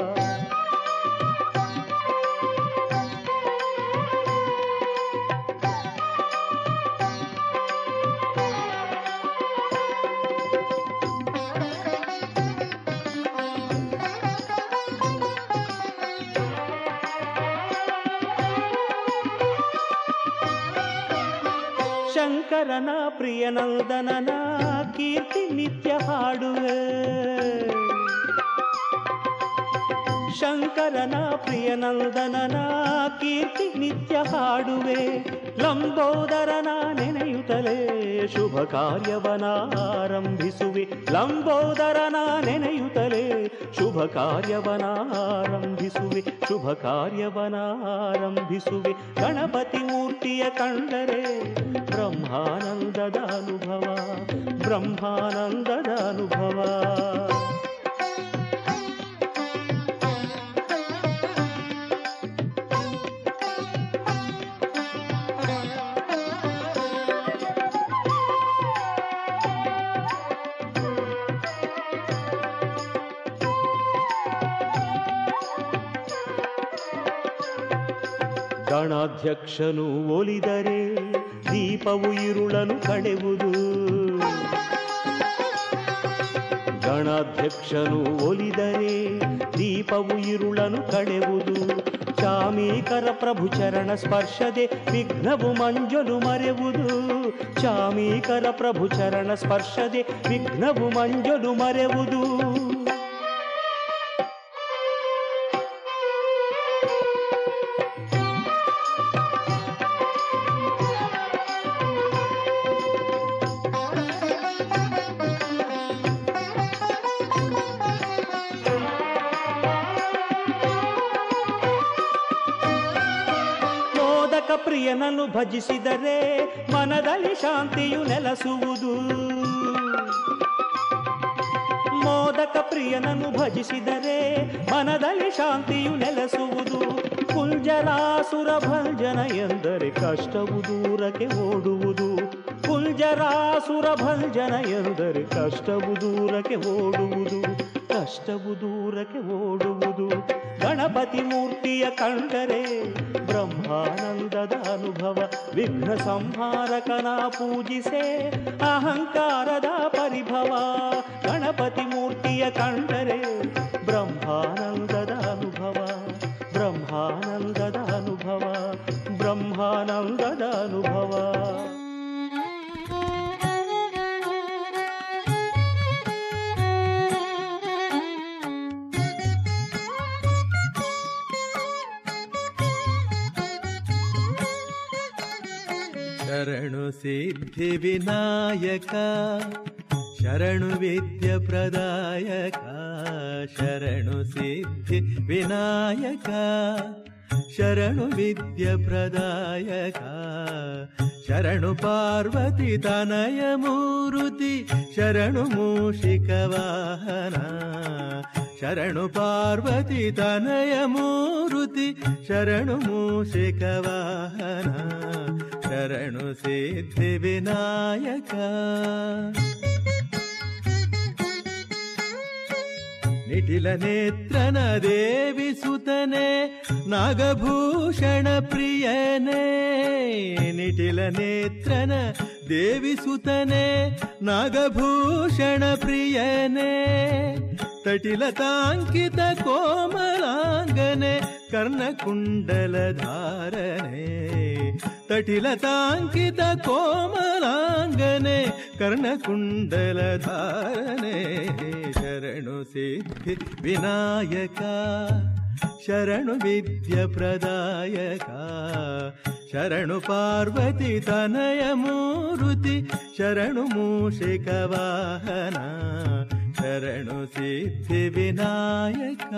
ಶಂಕರನ ಪ್ರಿಯನಂದನನ ಕೀರ್ತಿ ನಿತ್ಯ ಹಾಡುವೆ ಶಂಕರನ ಪ್ರಿಯನಂದನನ ಕೀರ್ತಿ ನಿತ್ಯ ಹಾಡುವೆ ಲಂಬೋದರನ ನೆನೆಯುತ್ತಲೇ ಶುಭ ಕಾರ್ಯವನ ಆರಂಭಿಸುವೆ ಲಂಬೋದರನ ನೆನೆಯುತ್ತಲೇ ಶುಭ ಕಾರ್ಯವನ ಆರಂಭಿಸುವೆ ಶುಭ ಕಾರ್ಯವನ ಆರಂಭಿಸುವೆ ಗಣಪತಿ ಮೂರ್ತಿಯ ಕಂಡರೆ ಬ್ರಹ್ಮಾನಂದದ ಅನುಭವ ಬ್ರಹ್ಮಾನಂದದ ಅನುಭವ ಗಣಾಧ್ಯಕ್ಷನು ಒಲಿದರೆ ದೀಪವು ಇರುಳನು ಕಳೆವುದು ಗಣಾಧ್ಯಕ್ಷನು ಒಲಿದರೆ ದೀಪವು ಇರುಳನು ಕಳೆವುದು ಚಾಮೀಕರ ಪ್ರಭು ಚರಣ ಸ್ಪರ್ಶದೆ ವಿಘ್ನವು ಮಂಜಲು ಮರೆವುದು ಚಾಮೀಕರ ಪ್ರಭು ಚರಣ ಸ್ಪರ್ಶದೆ ವಿಘ್ನವು ಮಂಜಲು ಮರೆವುದು ಪ್ರಿಯನನ್ನು ಭಜಿಸಿದರೆ ಮನದಲ್ಲಿ ಶಾಂತಿಯು ನೆಲೆಸುವುದು ಮೋದಕ ಪ್ರಿಯನನ್ನು ಭಜಿಸಿದರೆ ಮನದಲ್ಲಿ ಶಾಂತಿಯು ನೆಲೆಸುವುದು ಕುಂಜರಾಸುರ ಭಂಜನ ಎಂದರೆ ಕಷ್ಟವು ದೂರಕ್ಕೆ ಓಡುವುದು ಕುಂಜರಾಸುರ ಭಂಜನ ಎಂದರೆ ಕಷ್ಟವು ದೂರಕ್ಕೆ ಓಡುವುದು ಕಷ್ಟವು ದೂರಕ್ಕೆ ಓಡುವುದು. ಗಣಪತಿ ಮೂರ್ತಿಯ ಕಂಡರೆ ಬ್ರಹ್ಮಾನಂದದ ಅನುಭವ. ವಿಘ್ನ ಸಂಹಾರಕನ ಪೂಜಿಸೆ ಅಹಂಕಾರದ ಪರಿಭವ. ಗಣಪತಿ ಮೂರ್ತಿಯ ಕಂಡರೆ ಬ್ರಹ್ಮಾನಂದದ ಅನುಭವ, ಬ್ರಹ್ಮಾನಂದದ ಅನುಭವ, ಬ್ರಹ್ಮಾನಂದದ ಅನುಭವ. ಶರಣು ಸಿದ್ಧಿ ವಿನಾಯಕ ಶರಣು ವಿದ್ಯ ಪ್ರದಾಯಕ. ಶರಣು ಸಿದ್ಧಿ ವಿನಾಯಕ ಶರಣು ವಿದ್ಯ ಪ್ರದಾಯಕ. ಶರಣು ಪಾರ್ವತಿ ತನಯ ಮೂರುತಿ ಶರಣು ಮೂಷಿಕ ವಾಹನ. ಶರಣು ಪಾರ್ವತಿ ತನಯ ಮೂರುತಿ ಶರಣು ಮೂಷಿಕ ವಾಹನ. ಶರಣು ಸಿದ್ಧಿ ವಿನಾಯಕ. ನಿಟಿಲ ನೇತ್ರನ ದೇವಿ ಸುತನೆ ನಾಗಭೂಷಣ ಪ್ರಿಯನೇ. ನಿಟಿಲ ನೇತ್ರನ ದೇವಿ ಸುತನೆ ನಾಗಭೂಷಣ ಪ್ರಿಯನೇ. ತಟಿಲತಾಂಕಿತ ಕೋಮಲಾಂಗನೆ ಕರ್ಣಕುಂಡಲ ಧಾರನೆ. ತಟಿಲತಾಂಕಿತ ಕೋಮಲಾಂಗನೆ ಕರ್ಣಕುಂಡಲ ಧಾರನೆ. ಶರಣು ಸಿದ್ಧಿ ವಿನಾಯಕ ಶರಣು ವಿದ್ಯ ಪ್ರದಾಯಕ. ಶರಣು ಪಾರ್ವತಿ ತನಯ ಮೂರುತಿ ಶರಣು ಮೂಷಿಕ ವಾಹನ. ಶರಣು ಸಿದ್ಧಿ ವಿನಾಯಕ.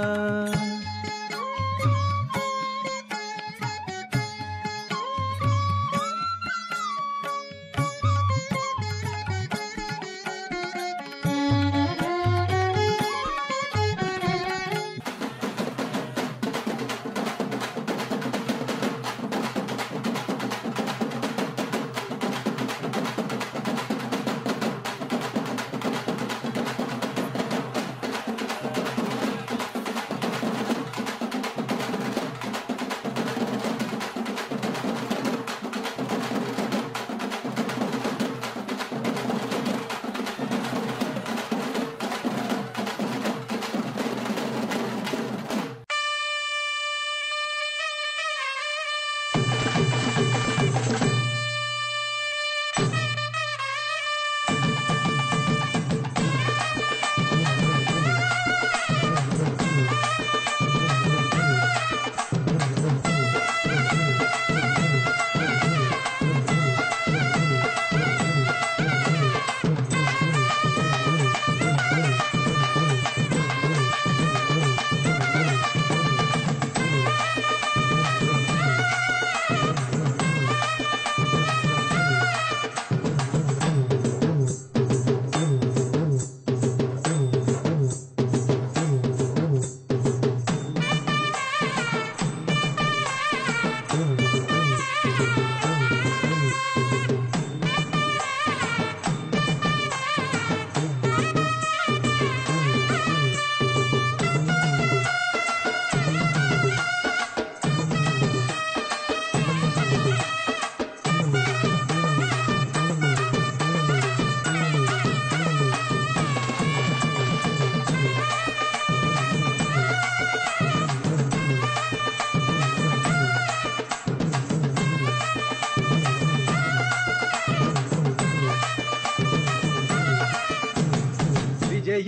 ವಿಜಯ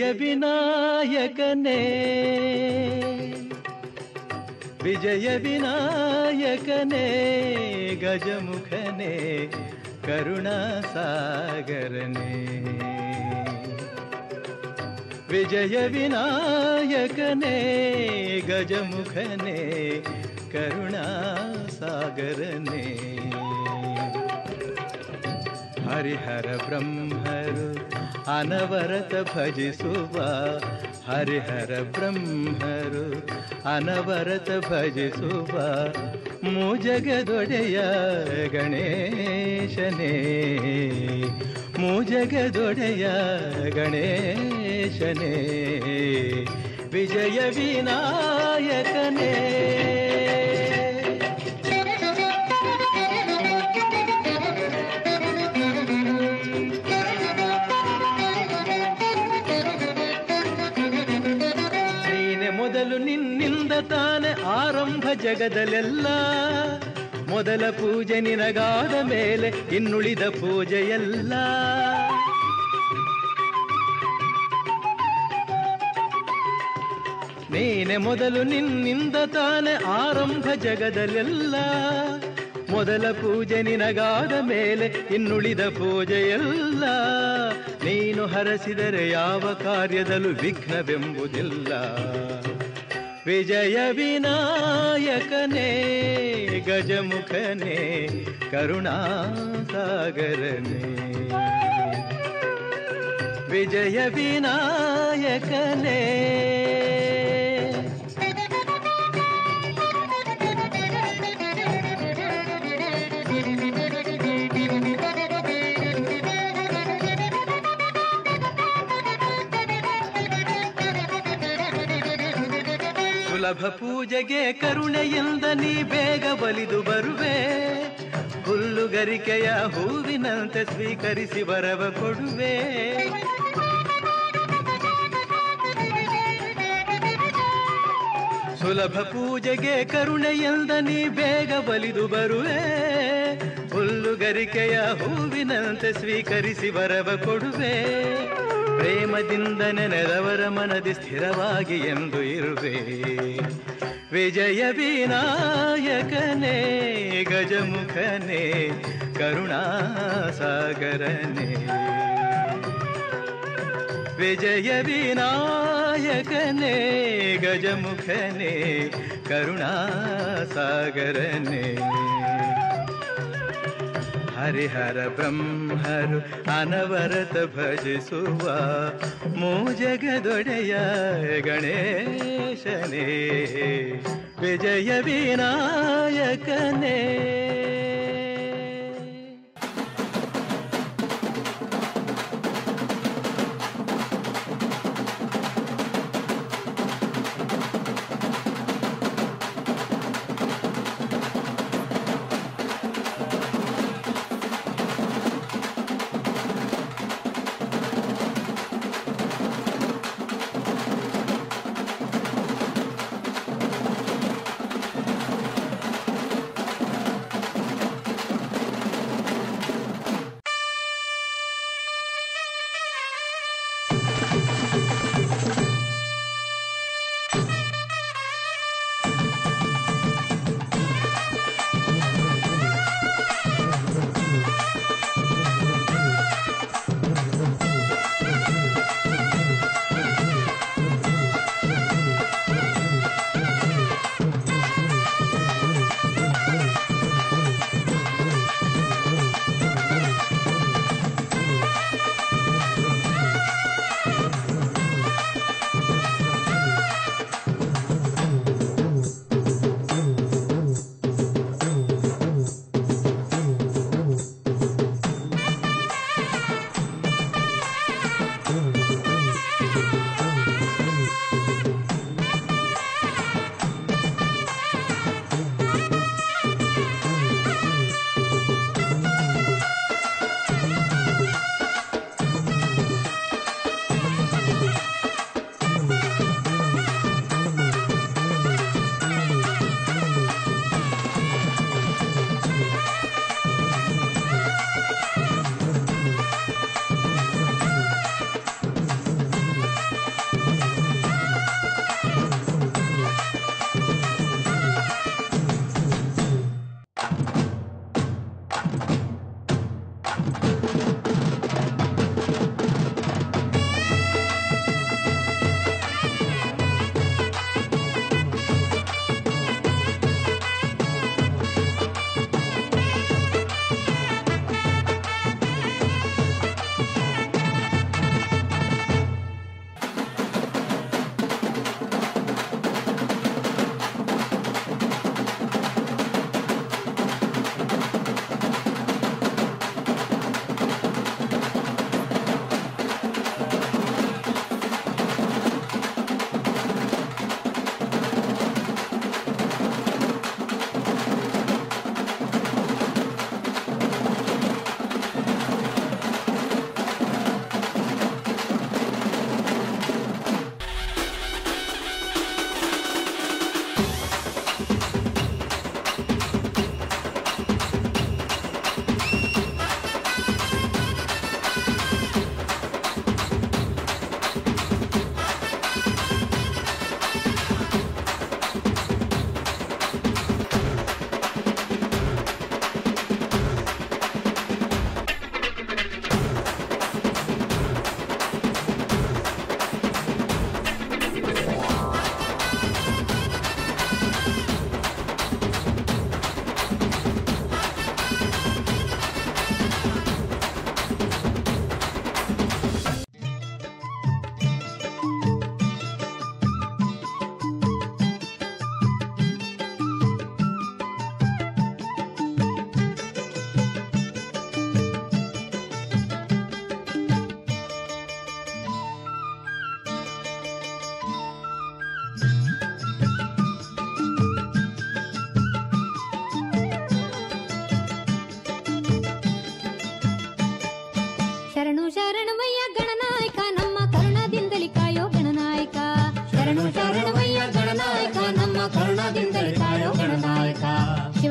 ವಿನಾಯಕನೇ ವಿಜಯ ವಿನಾಯಕನೇ ಗಜಮುಖನೇ ಕರುಣಾಸಾಗರನೇ. ವಿಜಯ ವಿನಾಯಕನೇ ಗಜಮುಖನೇ ಕರುಣಾಸಾಗರನೇ. ಹರಿಹರ ಬ್ರಹ್ಮರು ಅನವರತ ಭಜಿಸುವ ಹರಿಹರ ಬ್ರಹ್ಮರು ಅನವರತ ಭಜಿಸುವ ಮೂಜಗದೊಡೆಯ ಗಣೇಶನೇ ಮೂಜಗದೊಡೆಯ ಗಣೇಶನೇ ವಿಜಯ ವಿನಾಯಕನೇ. ನೀನೆ ಮೊದಲು ನಿನ್ನಿಂದ ತಾನೆ ಆರಂಭ ಜಗದಲ್ಲೆಲ್ಲ, ಮೊದಲ ಪೂಜೆ ನಿನಗಾದ ಮೇಲೆ ಇನ್ನುಳಿದ ಪೂಜೆಯಲ್ಲ. ನೀನೆ ಮೊದಲು ನಿನ್ನಿಂದ ತಾನೆ ಆರಂಭ ಜಗದಲ್ಲೆಲ್ಲ, ಮೊದಲ ಪೂಜೆ ನಿನಗಾದ ಮೇಲೆ ಇನ್ನುಳಿದ ಪೂಜೆಯಲ್ಲ. ನೀನು ಹರಸಿದರೆ ಯಾವ ಕಾರ್ಯದಲ್ಲೂ ವಿಘ್ನವೆಂಬುದಿಲ್ಲ. ವಿಜಯ ವಿನಾಯಕನೇ ಗಜಮುಖನೇ ಕರುಣಾಸಾಗರನೇ. ವಿಜಯ ವಿನಾಯಕನೇ. ಸುಲಭ ಪೂಜೆಗೆ ಕರುಣೆಯಿಂದ ನೀ ಬೇಗ ಬಲಿದು ಬರುವೆ. ಹುಲ್ಲುಗರಿಕೆಯ ಹೂವಿನಂತೆ ಸ್ವೀಕರಿಸಿ ವರವ ಕೊಡುವೆ. ಸುಲಭ ಪೂಜೆಗೆ ಕರುಣೆಯಿಂದ ನೀ ಬೇಗ ಬಲಿದು ಬರುವೆ. ಹುಲ್ಲುಗರಿಕೆಯ ಹೂವಿನಂತೆ ಸ್ವೀಕರಿಸಿ ವರವ ಕೊಡುವೆ. ಪ್ರೇಮದಿಂದ ನೆನೆದವರ ಮನದಿ ಸ್ಥಿರವಾಗಿ ಎಂದು ಇರುವೆ. ವಿಜಯ ವಿನಾಯಕನೇ ಗಜಮುಖನೇ ಕರುಣಾಸಾಗರನೇ. ವಿಜಯ ವಿನಾಯಕನೇ ಗಜಮುಖನೇ ಕರುಣಾಸಾಗರನೇ. ಹರಿಹರ ಬ್ರಹ್ಮರು ಅನವರತ ಭಜಿಸುವ ಮೂಜಗದೊಡೆಯ ಗಣೇಶನೇ ವಿಜಯ ವಿನಾಯಕನೇ.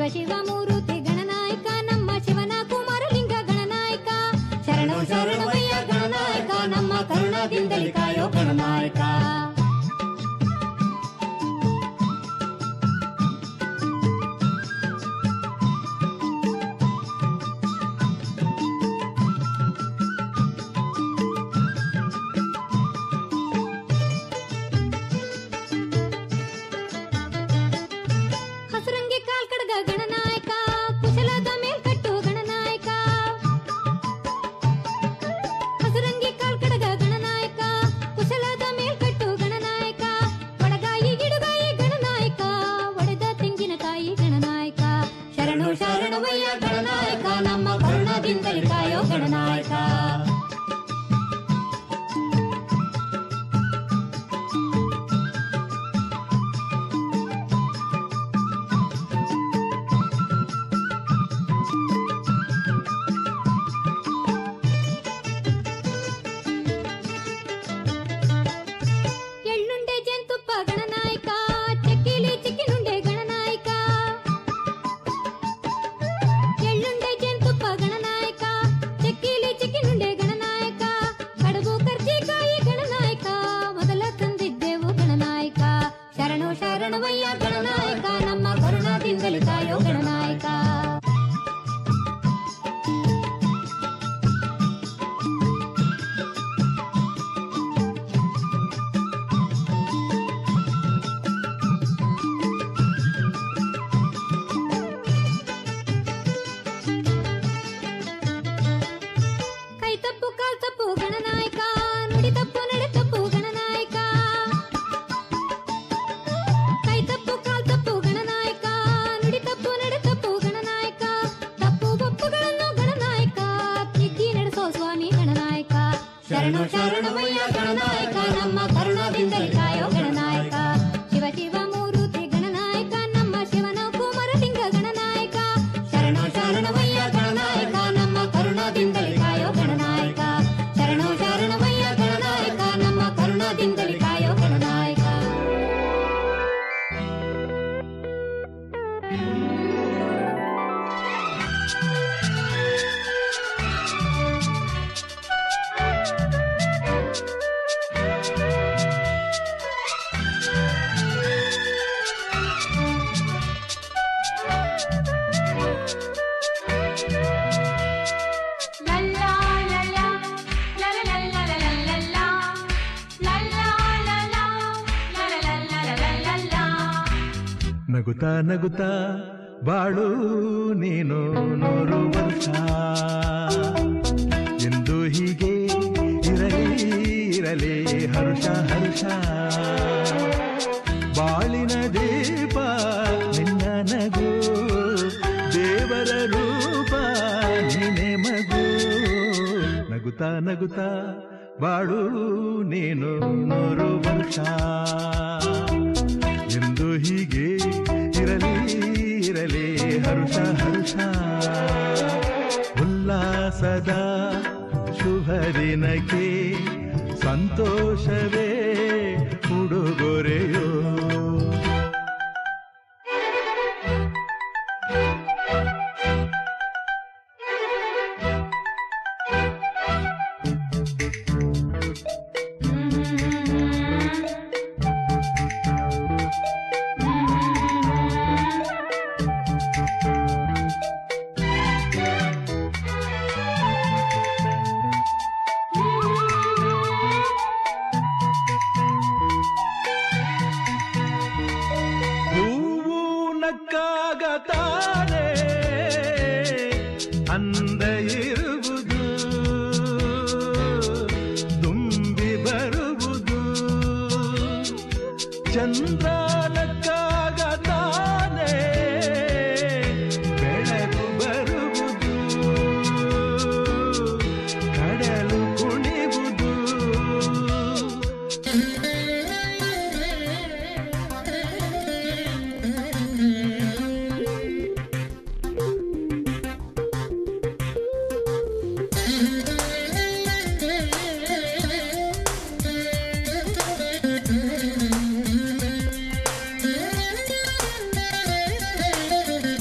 ಶಿವ ಮೂರುತಿ ಗಣನಾಯಕ ನಮ್ಮ ಶಿವನ ಕುಮಾರಲಿಂಗ ಗಣನಾಯಕ ಶರಣು ಶರಣವಯ್ಯ ಗಣನಾಯಕ ನಮ್ಮ ಕರುಣಾದಿಂದಲೇ ಕಾಯೋ ಗಣನಾಯಕ ನಗುತ್ತಾ ನಗುತ್ತಾ ಬಾಳು ನೀನು ನೂರು ವರ್ಷ ಎಂದು ಹೀಗೆ ಇರಲಿ ಇರಲಿ ಹರುಷ ಹರುಷ ಬಾಳಿನ ದೀಪ ನಿನ್ನ ನಗು ದೇವರ ರೂಪ ನೀನೆ ಮಗು ನಗುತ್ತಾ ನಗುತ್ತಾ ಬಾಳು ನೀನು ನೂರು ವರ್ಷ ಎಂದು ಹೀಗೆ ಇರಲಿ ಇರಲಿ ಹರುಷ ಹರುಷ ಉಲ್ಲಾಸದ ಶುಭ ದಿನಕ್ಕೆ ಸಂತೋಷವೇ ಉಡುಗೊರೆಯೋ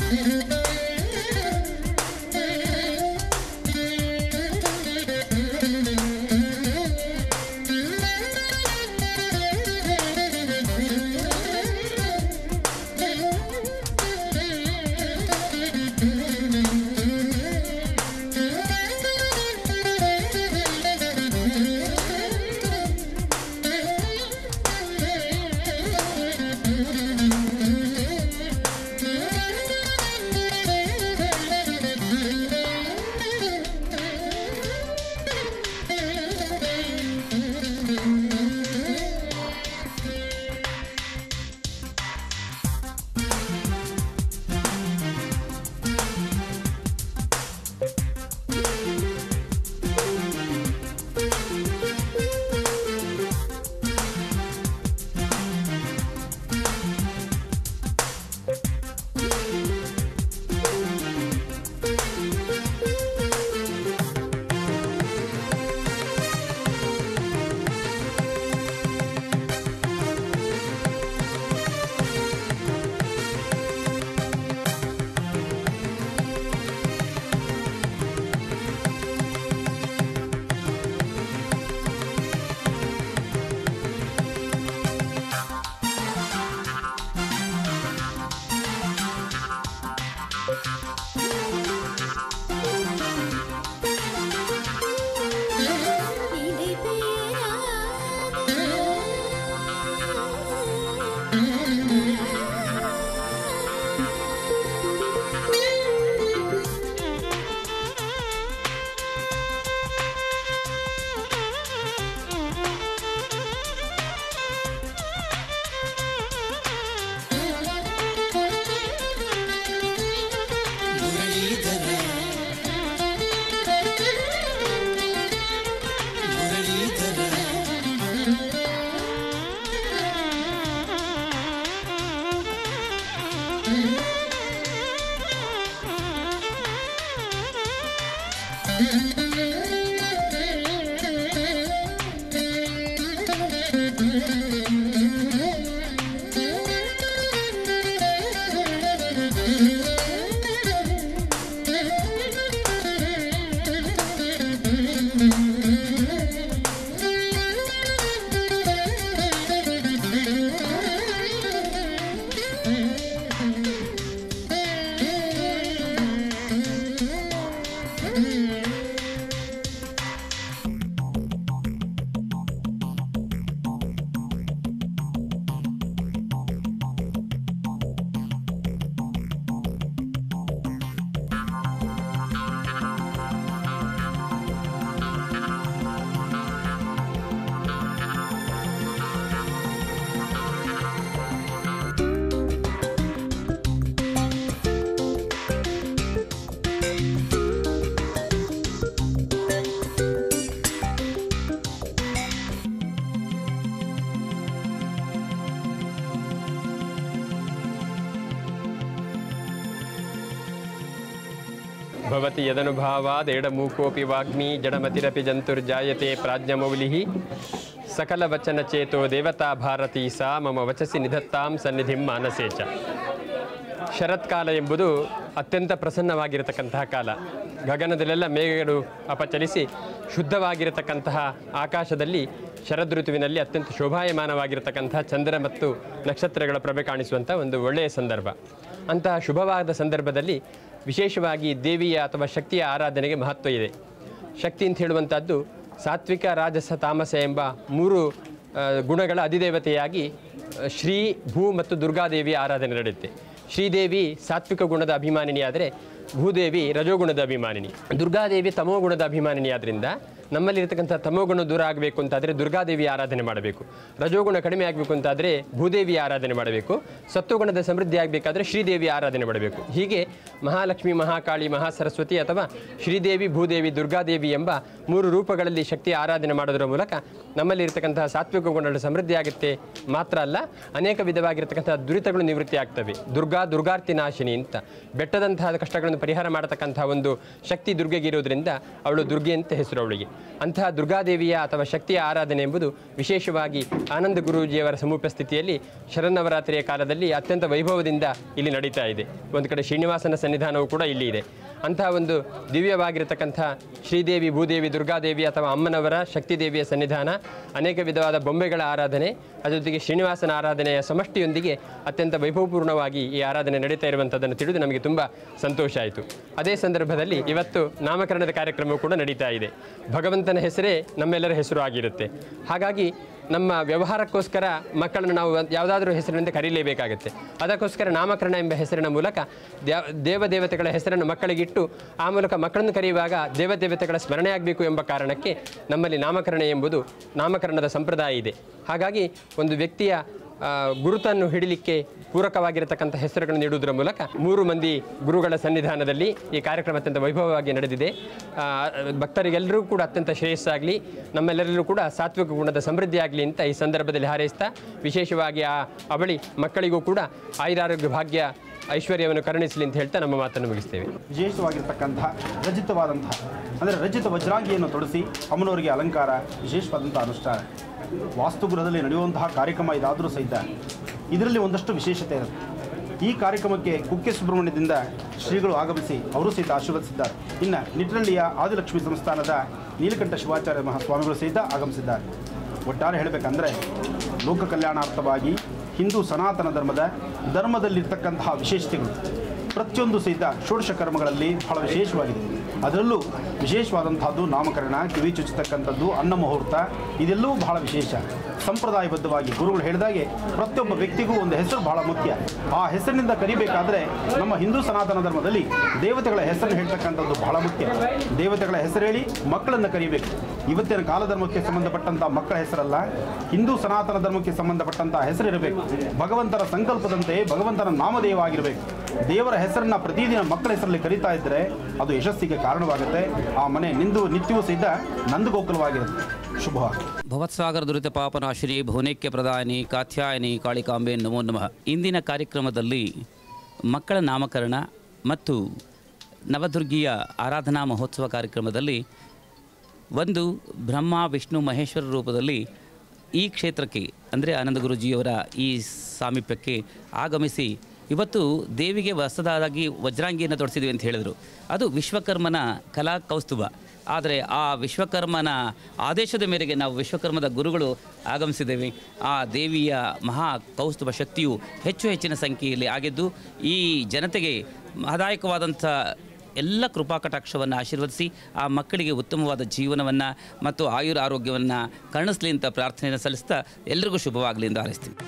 ಭವತಿ ಯದನುಭಾವಾದ್ ಏಡಮೂಕೋಪಿ ವಾಗ್ಮಿ ಜಡಮತಿರಪಿ ಜಂತುರ್ಜಾಯತೆ ಪ್ರಾಜ್ಞಮೌಲಿಃ ಸಕಲವಚನಚೇತೋ ದೇವತಾ ಭಾರತೀ ಸಾ ಮಮ ವಚಸಿ ನಿಧತ್ತಾಂ ಸನ್ನಿಧಿಂ ಮಾನಸೇ ಚ. ಶರತ್ಕಾಲ ಎಂಬುದು ಅತ್ಯಂತ ಪ್ರಸನ್ನವಾಗಿರತಕ್ಕಂತಹ ಕಾಲ. ಗಗನದಲ್ಲೆಲ್ಲ ಮೇಘಗಳು ಅಪಚಲಿಸಿ ಶುದ್ಧವಾಗಿರತಕ್ಕಂತಹ ಆಕಾಶದಲ್ಲಿ ಶರದ್ ಋತುವಿನಲ್ಲಿ ಅತ್ಯಂತ ಶೋಭಾಯಮಾನವಾಗಿರತಕ್ಕಂತಹ ಚಂದ್ರ ಮತ್ತು ನಕ್ಷತ್ರಗಳ ಪ್ರಭೆ ಕಾಣಿಸುವಂಥ ಒಂದು ಒಳ್ಳೆಯ ಸಂದರ್ಭ. ಅಂತಹ ಶುಭವಾದ ಸಂದರ್ಭದಲ್ಲಿ ವಿಶೇಷವಾಗಿ ದೇವಿಯ ಅಥವಾ ಶಕ್ತಿಯ ಆರಾಧನೆಗೆ ಮಹತ್ವ ಇದೆ. ಶಕ್ತಿ ಅಂತ ಹೇಳುವಂಥದ್ದು ಸಾತ್ವಿಕ, ರಾಜಸ, ತಾಮಸ ಎಂಬ ಮೂರು ಗುಣಗಳ ಅಧಿದೇವತೆಯಾಗಿ ಶ್ರೀ, ಭೂ ಮತ್ತು ದುರ್ಗಾದೇವಿಯ ಆರಾಧನೆ ನಡೆಯುತ್ತೆ. ಶ್ರೀದೇವಿ ಸಾತ್ವಿಕ ಗುಣದ ಅಭಿಮಾನಿನಿಯಾದರೆ ಭೂದೇವಿ ರಜೋಗುಣದ ಅಭಿಮಾನಿನಿ. ದುರ್ಗಾದೇವಿ ತಮೋಗುಣದ ಅಭಿಮಾನಿನಿಯಾದ್ರಿಂದ ನಮ್ಮಲ್ಲಿರ್ತಕ್ಕಂಥ ತಮೋಗುಣ ದೂರ ಆಗಬೇಕು ಅಂತಾದರೆ ದುರ್ಗಾದೇವಿಯ ಆರಾಧನೆ ಮಾಡಬೇಕು. ರಜೋಗುಣ ಕಡಿಮೆ ಆಗಬೇಕು ಅಂತಾದರೆ ಭೂದೇವಿಯ ಆರಾಧನೆ ಮಾಡಬೇಕು. ಸತ್ವಗುಣದ ಸಮೃದ್ಧಿ ಆಗಬೇಕಾದ್ರೆ ಶ್ರೀದೇವಿಯ ಆರಾಧನೆ ಮಾಡಬೇಕು. ಹೀಗೆ ಮಹಾಲಕ್ಷ್ಮಿ, ಮಹಾಕಾಳಿ, ಮಹಾಸರಸ್ವತಿ ಅಥವಾ ಶ್ರೀದೇವಿ, ಭೂದೇವಿ, ದುರ್ಗಾದೇವಿ ಎಂಬ ಮೂರು ರೂಪಗಳಲ್ಲಿ ಶಕ್ತಿಯ ಆರಾಧನೆ ಮಾಡೋದರ ಮೂಲಕ ನಮ್ಮಲ್ಲಿರ್ತಕ್ಕಂತಹ ಸಾತ್ವಿಕ ಗುಣಗಳ ಸಮೃದ್ಧಿ ಆಗುತ್ತೆ. ಮಾತ್ರ ಅಲ್ಲ, ಅನೇಕ ವಿಧವಾಗಿರ್ತಕ್ಕಂತಹ ದುರಿತಗಳು ನಿವೃತ್ತಿ ಆಗ್ತವೆ. ದುರ್ಗಾ ದುರ್ಗಾರ್ತಿ ನಾಶಿನಿ ಅಂತ ಬೆಟ್ಟದಂತಹ ಕಷ್ಟಗಳನ್ನು ಪರಿಹಾರ ಮಾಡತಕ್ಕಂತಹ ಒಂದು ಶಕ್ತಿ ದುರ್ಗೆಗೆ ಇರೋದ್ರಿಂದ ಅವಳು ದುರ್ಗೆ ಅಂತ ಹೆಸರು ಅವಳಿಗೆ. ಅಂತಹ ದುರ್ಗಾದೇವಿಯ ಅಥವಾ ಶಕ್ತಿಯ ಆರಾಧನೆ ಎಂಬುದು ವಿಶೇಷವಾಗಿ ಆನಂದ ಗುರೂಜಿಯವರ ಸಮುಪಸ್ಥಿತಿಯಲ್ಲಿ ಶರನ್ನವರಾತ್ರಿಯ ಕಾಲದಲ್ಲಿ ಅತ್ಯಂತ ವೈಭವದಿಂದ ಇಲ್ಲಿ ನಡೀತಾ ಇದೆ. ಒಂದು ಕಡೆ ಶ್ರೀನಿವಾಸನ ಸನ್ನಿಧಾನವೂ ಕೂಡ ಇಲ್ಲಿ ಇದೆ. ಅಂತಹ ಒಂದು ದಿವ್ಯವಾಗಿರತಕ್ಕಂಥ ಶ್ರೀದೇವಿ, ಭೂದೇವಿ, ದುರ್ಗಾದೇವಿ ಅಥವಾ ಅಮ್ಮನವರ ಶಕ್ತಿದೇವಿಯ ಸನ್ನಿಧಾನ, ಅನೇಕ ವಿಧವಾದ ಬೊಂಬೆಗಳ ಆರಾಧನೆ, ಅದರ ಜೊತೆಗೆ ಶ್ರೀನಿವಾಸನ ಆರಾಧನೆಯ ಸಮಷ್ಟಿಯೊಂದಿಗೆ ಅತ್ಯಂತ ವೈಭವಪೂರ್ಣವಾಗಿ ಈ ಆರಾಧನೆ ನಡೀತಾ ಇರುವಂಥದ್ದನ್ನು ತಿಳಿದು ನಮಗೆ ತುಂಬ ಸಂತೋಷ ಆಯಿತು. ಅದೇ ಸಂದರ್ಭದಲ್ಲಿ ಇವತ್ತು ನಾಮಕರಣದ ಕಾರ್ಯಕ್ರಮವೂ ಕೂಡ ನಡೀತಾ ಇದೆ. ಭಗವಂತನ ಹೆಸರೇ ನಮ್ಮೆಲ್ಲರ ಹೆಸರು ಆಗಿರುತ್ತೆ. ಹಾಗಾಗಿ ನಮ್ಮ ವ್ಯವಹಾರಕ್ಕೋಸ್ಕರ ಮಕ್ಕಳನ್ನು ನಾವು ಯಾವುದಾದ್ರೂ ಹೆಸರಿನಿಂದ ಕರೀಲೇಬೇಕಾಗುತ್ತೆ. ಅದಕ್ಕೋಸ್ಕರ ನಾಮಕರಣ ಎಂಬ ಹೆಸರಿನ ಮೂಲಕ ದೇವದೇವತೆಗಳ ಹೆಸರನ್ನು ಮಕ್ಕಳಿಗಿಟ್ಟು ಆ ಮೂಲಕ ಮಕ್ಕಳನ್ನು ಕರೆಯುವಾಗ ದೇವದೇವತೆಗಳ ಸ್ಮರಣೆ ಆಗಬೇಕು ಎಂಬ ಕಾರಣಕ್ಕೆ ನಮ್ಮಲ್ಲಿ ನಾಮಕರಣ ಎಂಬುದು ನಾಮಕರಣದ ಸಂಪ್ರದಾಯ ಇದೆ. ಹಾಗಾಗಿ ಒಂದು ವ್ಯಕ್ತಿಯ ಗುರುತನ್ನು ಹಿಡಿಲಿಕ್ಕೆ ಪೂರಕವಾಗಿರತಕ್ಕಂಥ ಹೆಸರುಗಳನ್ನು ನೀಡುವುದರ ಮೂಲಕ ಮೂರು ಮಂದಿ ಗುರುಗಳ ಸನ್ನಿಧಾನದಲ್ಲಿ ಈ ಕಾರ್ಯಕ್ರಮ ಅತ್ಯಂತ ವೈಭವವಾಗಿ ನಡೆದಿದೆ. ಭಕ್ತರಿಗೆಲ್ಲರೂ ಕೂಡ ಅತ್ಯಂತ ಶ್ರೇಯಸ್ಸಾಗಲಿ, ನಮ್ಮೆಲ್ಲರಿಗೂ ಕೂಡ ಸಾತ್ವಿಕ ಗುಣದ ಸಮೃದ್ಧಿ ಆಗಲಿ ಅಂತ ಈ ಸಂದರ್ಭದಲ್ಲಿ ಹಾರೈಸ್ತಾ, ವಿಶೇಷವಾಗಿ ಆ ಅವಳಿ ಮಕ್ಕಳಿಗೂ ಕೂಡ ಆಯುರಾರೋಗ್ಯ ಭಾಗ್ಯ ಐಶ್ವರ್ಯವನ್ನು ಕರುಣಿಸಲಿ ಅಂತ ಹೇಳ್ತಾ ನಮ್ಮ ಮಾತನ್ನು ಮುಗಿಸ್ತೇವೆ. ವಿಶೇಷವಾಗಿರ್ತಕ್ಕಂತಹ ರಚಿತವಾದಂತಹ ಅಂದರೆ ರಚಿತ ವಜ್ರಾಂಗಿಯನ್ನು ತೊಡಿಸಿ ಅಮ್ಮನವರಿಗೆ ಅಲಂಕಾರ, ವಿಶೇಷವಾದಂಥ ಅನುಷ್ಠಾನ, ವಾಸ್ತುಗೃಹದಲ್ಲಿ ನಡೆಯುವಂತಹ ಕಾರ್ಯಕ್ರಮ ಇದಾದರೂ ಸಹಿತ ಇದರಲ್ಲಿ ಒಂದಷ್ಟು ವಿಶೇಷತೆ ಇರುತ್ತೆ. ಈ ಕಾರ್ಯಕ್ರಮಕ್ಕೆ ಕುಕ್ಕೆ ಸುಬ್ರಹ್ಮಣ್ಯದಿಂದ ಶ್ರೀಗಳು ಆಗಮಿಸಿ ಅವರು ಸಹಿತ ಆಶೀರ್ವದಿಸಿದ್ದಾರೆ. ಇನ್ನು ನಿಟ್ರಳ್ಳಿಯ ಆದಿಲಕ್ಷ್ಮಿ ಸಂಸ್ಥಾನದ ನೀಲಕಂಠ ಶಿವಾಚಾರ್ಯ ಮಹಾಸ್ವಾಮಿಗಳು ಸಹಿತ ಆಗಮಿಸಿದ್ದಾರೆ. ಒಟ್ಟಾರೆ ಹೇಳಬೇಕಂದ್ರೆ ಲೋಕ ಕಲ್ಯಾಣಾರ್ಥವಾಗಿ ಹಿಂದೂ ಸನಾತನ ಧರ್ಮದ ಧರ್ಮದಲ್ಲಿರ್ತಕ್ಕಂತಹ ವಿಶೇಷತೆಗಳು ಪ್ರತಿಯೊಂದು ಸಹಿತ ಷೋಡಶ ಕರ್ಮಗಳಲ್ಲಿ ಬಹಳ ವಿಶೇಷವಾಗಿದೆ. ಅದರಲ್ಲೂ ವಿಶೇಷವಾದಂಥದ್ದು ನಾಮಕರಣ, ಕಿವಿ ಚುಚ್ಚತಕ್ಕಂಥದ್ದು, ಅನ್ನ ಮುಹೂರ್ತ, ಇದೆಲ್ಲವೂ ಬಹಳ ವಿಶೇಷ. ಸಂಪ್ರದಾಯಬದ್ಧವಾಗಿ ಗುರುಗಳು ಹೇಳಿದಾಗೆ ಪ್ರತಿಯೊಬ್ಬ ವ್ಯಕ್ತಿಗೂ ಒಂದು ಹೆಸರು ಬಹಳ ಮುಖ್ಯ. ಆ ಹೆಸರಿನಿಂದ ಕರಿಬೇಕಾದ್ರೆ ನಮ್ಮ ಹಿಂದೂ ಸನಾತನ ಧರ್ಮದಲ್ಲಿ ದೇವತೆಗಳ ಹೆಸರನ್ನು ಹೇಳ್ತಕ್ಕಂಥದ್ದು ಬಹಳ ಮುಖ್ಯ. ದೇವತೆಗಳ ಹೆಸರು ಹೇಳಿ ಮಕ್ಕಳನ್ನು ಕರಿಬೇಕು. ಇವತ್ತಿನ ಕಾಲಧರ್ಮಕ್ಕೆ ಸಂಬಂಧಪಟ್ಟಂಥ ಮಕ್ಕಳ ಹೆಸರಲ್ಲ, ಹಿಂದೂ ಸನಾತನ ಧರ್ಮಕ್ಕೆ ಸಂಬಂಧಪಟ್ಟಂಥ ಹೆಸರಿರಬೇಕು. ಭಗವಂತನ ಸಂಕಲ್ಪದಂತೆ ಭಗವಂತನ ನಾಮಧೇಯ ಆಗಿರಬೇಕು. ದೇವರ ಹೆಸರನ್ನ ಪ್ರತಿದಿನ ಮಕ್ಕಳ ಹೆಸರಲ್ಲಿ ಕರೀತಾ ಇದ್ದರೆ ಅದು ಯಶಸ್ಸಿಗೆ ಕಾರಣವಾಗುತ್ತೆ. ಆ ಮನೆ ನಿಂದು ನಿತ್ಯವೂ ಸಹಿತ ನಂದಗೋಕುಲವಾಗಿರುತ್ತೆ. ಶುಭ. ಭವತ್ಸಾಗರ ದುರಿತ ಪಾಪನಾಶಿನಿ ಭುವನೈಕ್ಯ ಪ್ರದಾಯಿನಿ ಕಾತ್ಯಾಯನಿ ಕಾಳಿಕಾಂಬೆ ನಮೋ ನಮಃ. ಇಂದಿನ ಕಾರ್ಯಕ್ರಮದಲ್ಲಿ ಮಕ್ಕಳ ನಾಮಕರಣ ಮತ್ತು ನವದುರ್ಗಿಯ ಆರಾಧನಾ ಮಹೋತ್ಸವ ಕಾರ್ಯಕ್ರಮದಲ್ಲಿ ಒಂದು ಬ್ರಹ್ಮ ವಿಷ್ಣು ಮಹೇಶ್ವರ ರೂಪದಲ್ಲಿ ಈ ಕ್ಷೇತ್ರಕ್ಕೆ ಅಂದರೆ ಆನಂದ ಗುರೂಜಿಯವರ ಈ ಸಾಮೀಪ್ಯಕ್ಕೆ ಆಗಮಿಸಿ ಇವತ್ತು ದೇವಿಗೆ ಹೊಸದಾಗಿ ವಜ್ರಾಂಗಿಯನ್ನು ತೊಡಿಸಿದ್ವಿ ಅಂತ ಹೇಳಿದರು. ಅದು ವಿಶ್ವಕರ್ಮನ ಕಲಾ ಕೌಸ್ತುಭ. ಆದರೆ ಆ ವಿಶ್ವಕರ್ಮನ ಆದೇಶದ ಮೇರೆಗೆ ನಾವು ವಿಶ್ವಕರ್ಮದ ಗುರುಗಳು ಆಗಮಿಸಿದ್ದೇವೆ. ಆ ದೇವಿಯ ಮಹಾ ಕೌಸ್ತುಭ ಶಕ್ತಿಯು ಹೆಚ್ಚು ಹೆಚ್ಚಿನ ಸಂಖ್ಯೆಯಲ್ಲಿ ಆಗಿದ್ದು ಈ ಜನತೆಗೆ ಮಹದಾಯಕವಾದಂಥ ಎಲ್ಲ ಕೃಪಾ ಕಟಾಕ್ಷವನ್ನು ಆಶೀರ್ವದಿಸಿ ಆ ಮಕ್ಕಳಿಗೆ ಉತ್ತಮವಾದ ಜೀವನವನ್ನು ಮತ್ತು ಆಯುರ ಆರೋಗ್ಯವನ್ನು ಕರುಣಿಸಲಿ ಅಂತ ಪ್ರಾರ್ಥನೆಯನ್ನು ಸಲ್ಲಿಸ್ತಾ ಎಲ್ರಿಗೂ ಶುಭವಾಗಲಿ ಎಂದು ಹಾರೈಸ್ತೀವಿ.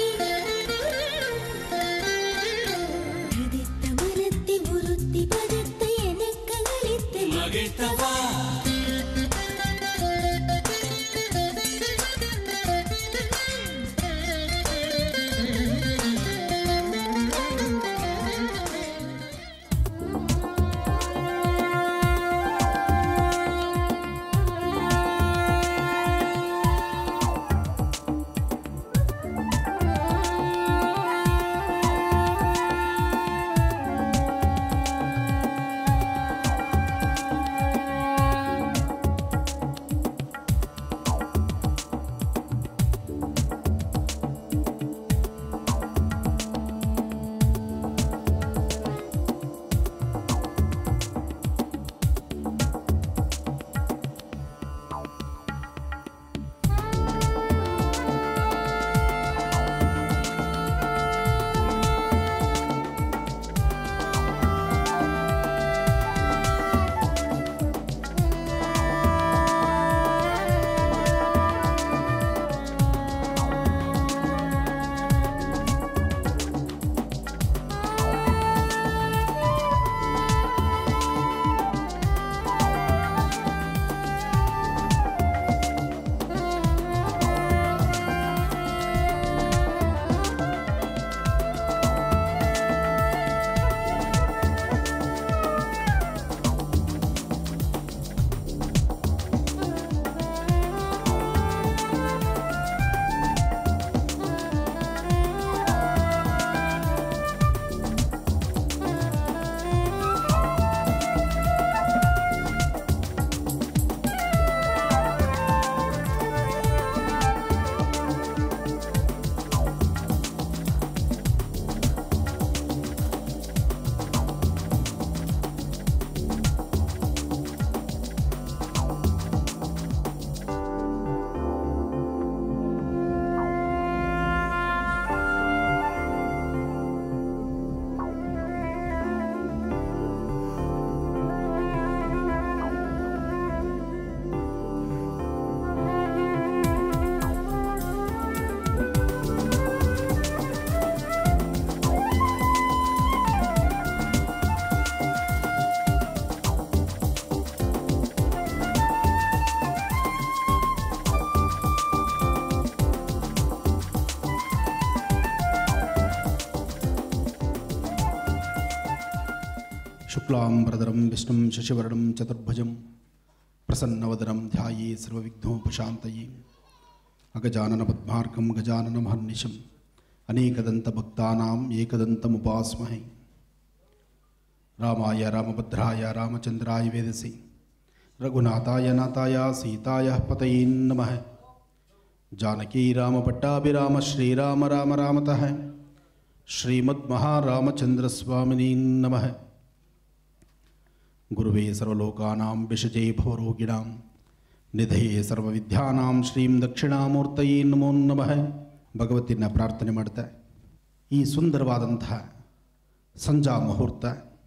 ಿ ಶುಕ್ಲಾಂಬರಧರಂ ವಿಷ್ಣುಂ ಶಶಿವರ್ಣಂ ಚತುರ್ಭುಜಂ ಪ್ರಸನ್ನವದನಂ ಧ್ಯಾಯೇ ಸರ್ವವಿಘ್ನೋಪಶಾಂತಯೇ ಅಗಜಾನನ ಪದ್ಮಾರ್ಕಂ ಗಜಾನನ ಮಹರ್ನಿಶಂ ಅನೇಕದಂತ ಭಕ್ತಾನಾಂ ಏಕದಂತಮುಪಾಸ್ಮಹೇ ರಾಮಾಯ ರಾಮಭದ್ರಾಯ ರಾಮಚಂದ್ರಾಯ ವೇದಸಿ ರಘುನಾಥಾಯ ನಾಥಾಯ ಸೀತಾಯ ಪತಯೇ ನಮಃ ಜಾನಕೀ ರಾಮ ಪಟ್ಟಾಭಿರಾಮ ಶ್ರೀರಾಮ ರಾಮ ರಾಮತಃ ಶ್ರೀಮದ್ ಮಹಾರಾಮಚಂದ್ರ ಸ್ವಾಮಿನೇ ನಮಃ ಗುರುವೇ ಸರ್ವಲೋಕಾನಾಂ ವಿಷಜೇ ಭವರೋಗಿಣಾಂ ನಿಧಯೇ ಸರ್ವವಿದ್ಯಾನಾಂ ಶ್ರೀಂ ದಕ್ಷಿಣಾಮೂರ್ತಯೇ ನಮೋ ನಮಃ. ಭಗವತಿನ ಪ್ರಾರ್ಥನೆ ಮಾಡ್ತಾ ಈ ಸುಂದರವಾದಂತಹ ಸಂಜಾ ಮುಹೂರ್ತ,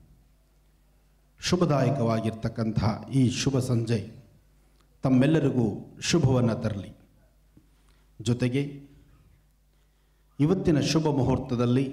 ಶುಭದಾಯಕವಾಗಿರ್ತಕ್ಕಂತಹ ಈ ಶುಭ ಸಂಜೆ ತಮ್ಮೆಲ್ಲರಿಗೂ ಶುಭವನ್ನು ತರಲಿ. ಜೊತೆಗೆ ಇವತ್ತಿನ ಶುಭ ಮುಹೂರ್ತದಲ್ಲಿ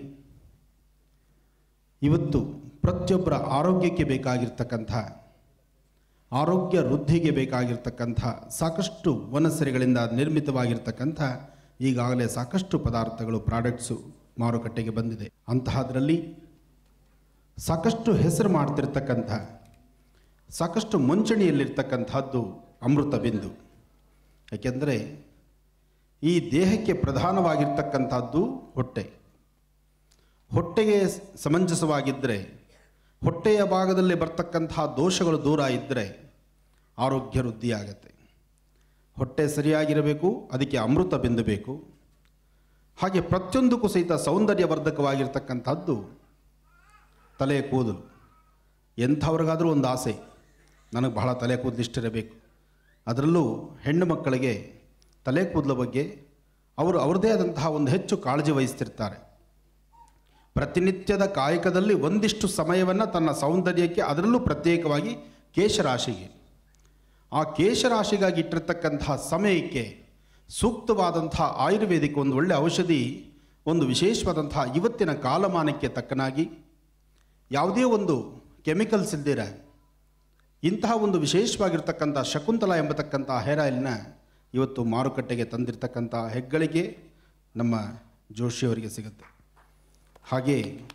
ಇವತ್ತು ಪ್ರತಿಯೊಬ್ಬರ ಆರೋಗ್ಯಕ್ಕೆ ಬೇಕಾಗಿರ್ತಕ್ಕಂಥ, ಆರೋಗ್ಯ ವೃದ್ಧಿಗೆ ಬೇಕಾಗಿರ್ತಕ್ಕಂಥ ಸಾಕಷ್ಟು ವನಸರಿಗಳಿಂದ ನಿರ್ಮಿತವಾಗಿರ್ತಕ್ಕಂಥ ಈಗಾಗಲೇ ಸಾಕಷ್ಟು ಪದಾರ್ಥಗಳು, ಪ್ರಾಡಕ್ಟ್ಸು ಮಾರುಕಟ್ಟೆಗೆ ಬಂದಿದೆ. ಅಂತಹದರಲ್ಲಿ ಸಾಕಷ್ಟು ಹೆಸರು ಮಾಡ್ತಿರ್ತಕ್ಕಂಥ, ಸಾಕಷ್ಟು ಮುಂಚೂಣಿಯಲ್ಲಿರ್ತಕ್ಕಂಥದ್ದು ಅಮೃತ ಬಿಂದು. ಏಕೆಂದರೆ ಈ ದೇಹಕ್ಕೆ ಪ್ರಧಾನವಾಗಿರ್ತಕ್ಕಂಥದ್ದು ಹೊಟ್ಟೆ. ಹೊಟ್ಟೆಗೆ ಸಮಂಜಸವಾಗಿದ್ದರೆ, ಹೊಟ್ಟೆಯ ಭಾಗದಲ್ಲಿ ಬರ್ತಕ್ಕಂತಹ ದೋಷಗಳು ದೂರ ಇದ್ದರೆ ಆರೋಗ್ಯ ವೃದ್ಧಿಯಾಗತ್ತೆ. ಹೊಟ್ಟೆ ಸರಿಯಾಗಿರಬೇಕು, ಅದಕ್ಕೆ ಅಮೃತ ಬಿಂದು ಬೇಕು. ಹಾಗೆ ಪ್ರತಿಯೊಂದಕ್ಕೂ ಸಹಿತ ಸೌಂದರ್ಯವರ್ಧಕವಾಗಿರ್ತಕ್ಕಂಥದ್ದು ತಲೆ ಕೂದಲು. ಎಂಥವ್ರಿಗಾದರೂ ಒಂದು ಆಸೆ, ನನಗೆ ಬಹಳ ತಲೆ ಕೂದಲಿಷ್ಟಿರಬೇಕು. ಅದರಲ್ಲೂ ಹೆಣ್ಣು ಮಕ್ಕಳಿಗೆ ತಲೆ ಕೂದಲ ಬಗ್ಗೆ ಅವರು ಅವ್ರದ್ದೇ ಆದಂತಹ ಒಂದು ಹೆಚ್ಚು ಕಾಳಜಿ ವಹಿಸ್ತಿರ್ತಾರೆ. ಪ್ರತಿನಿತ್ಯದ ಕಾಯಕದಲ್ಲಿ ಒಂದಿಷ್ಟು ಸಮಯವನ್ನು ತನ್ನ ಸೌಂದರ್ಯಕ್ಕೆ, ಅದರಲ್ಲೂ ಪ್ರತ್ಯೇಕವಾಗಿ ಕೇಶರಾಶಿಗೆ, ಆ ಕೇಶರಾಶಿಗಾಗಿ ಇಟ್ಟಿರ್ತಕ್ಕಂತಹ ಸಮಯಕ್ಕೆ ಸೂಕ್ತವಾದಂತಹ ಆಯುರ್ವೇದಿಕ್ ಒಂದು ಒಳ್ಳೆಯ ಔಷಧಿ, ಒಂದು ವಿಶೇಷವಾದಂತಹ ಇವತ್ತಿನ ಕಾಲಮಾನಕ್ಕೆ ತಕ್ಕನಾಗಿ ಯಾವುದೇ ಒಂದು ಕೆಮಿಕಲ್ಸ್ ಇಲ್ದಿರ ಇಂತಹ ಒಂದು ವಿಶೇಷವಾಗಿರ್ತಕ್ಕಂಥ ಶಕುಂತಲಾ ಎಂಬತಕ್ಕಂಥ ಹೇರ್ ಆಯಿಲ್ನ ಇವತ್ತು ಮಾರುಕಟ್ಟೆಗೆ ತಂದಿರತಕ್ಕಂಥ ಹೆಗ್ಗಳಿಗೆ ನಮ್ಮ ಜೋಶಿಯವರಿಗೆ ಸಿಗುತ್ತೆ. ಹಾಗೆ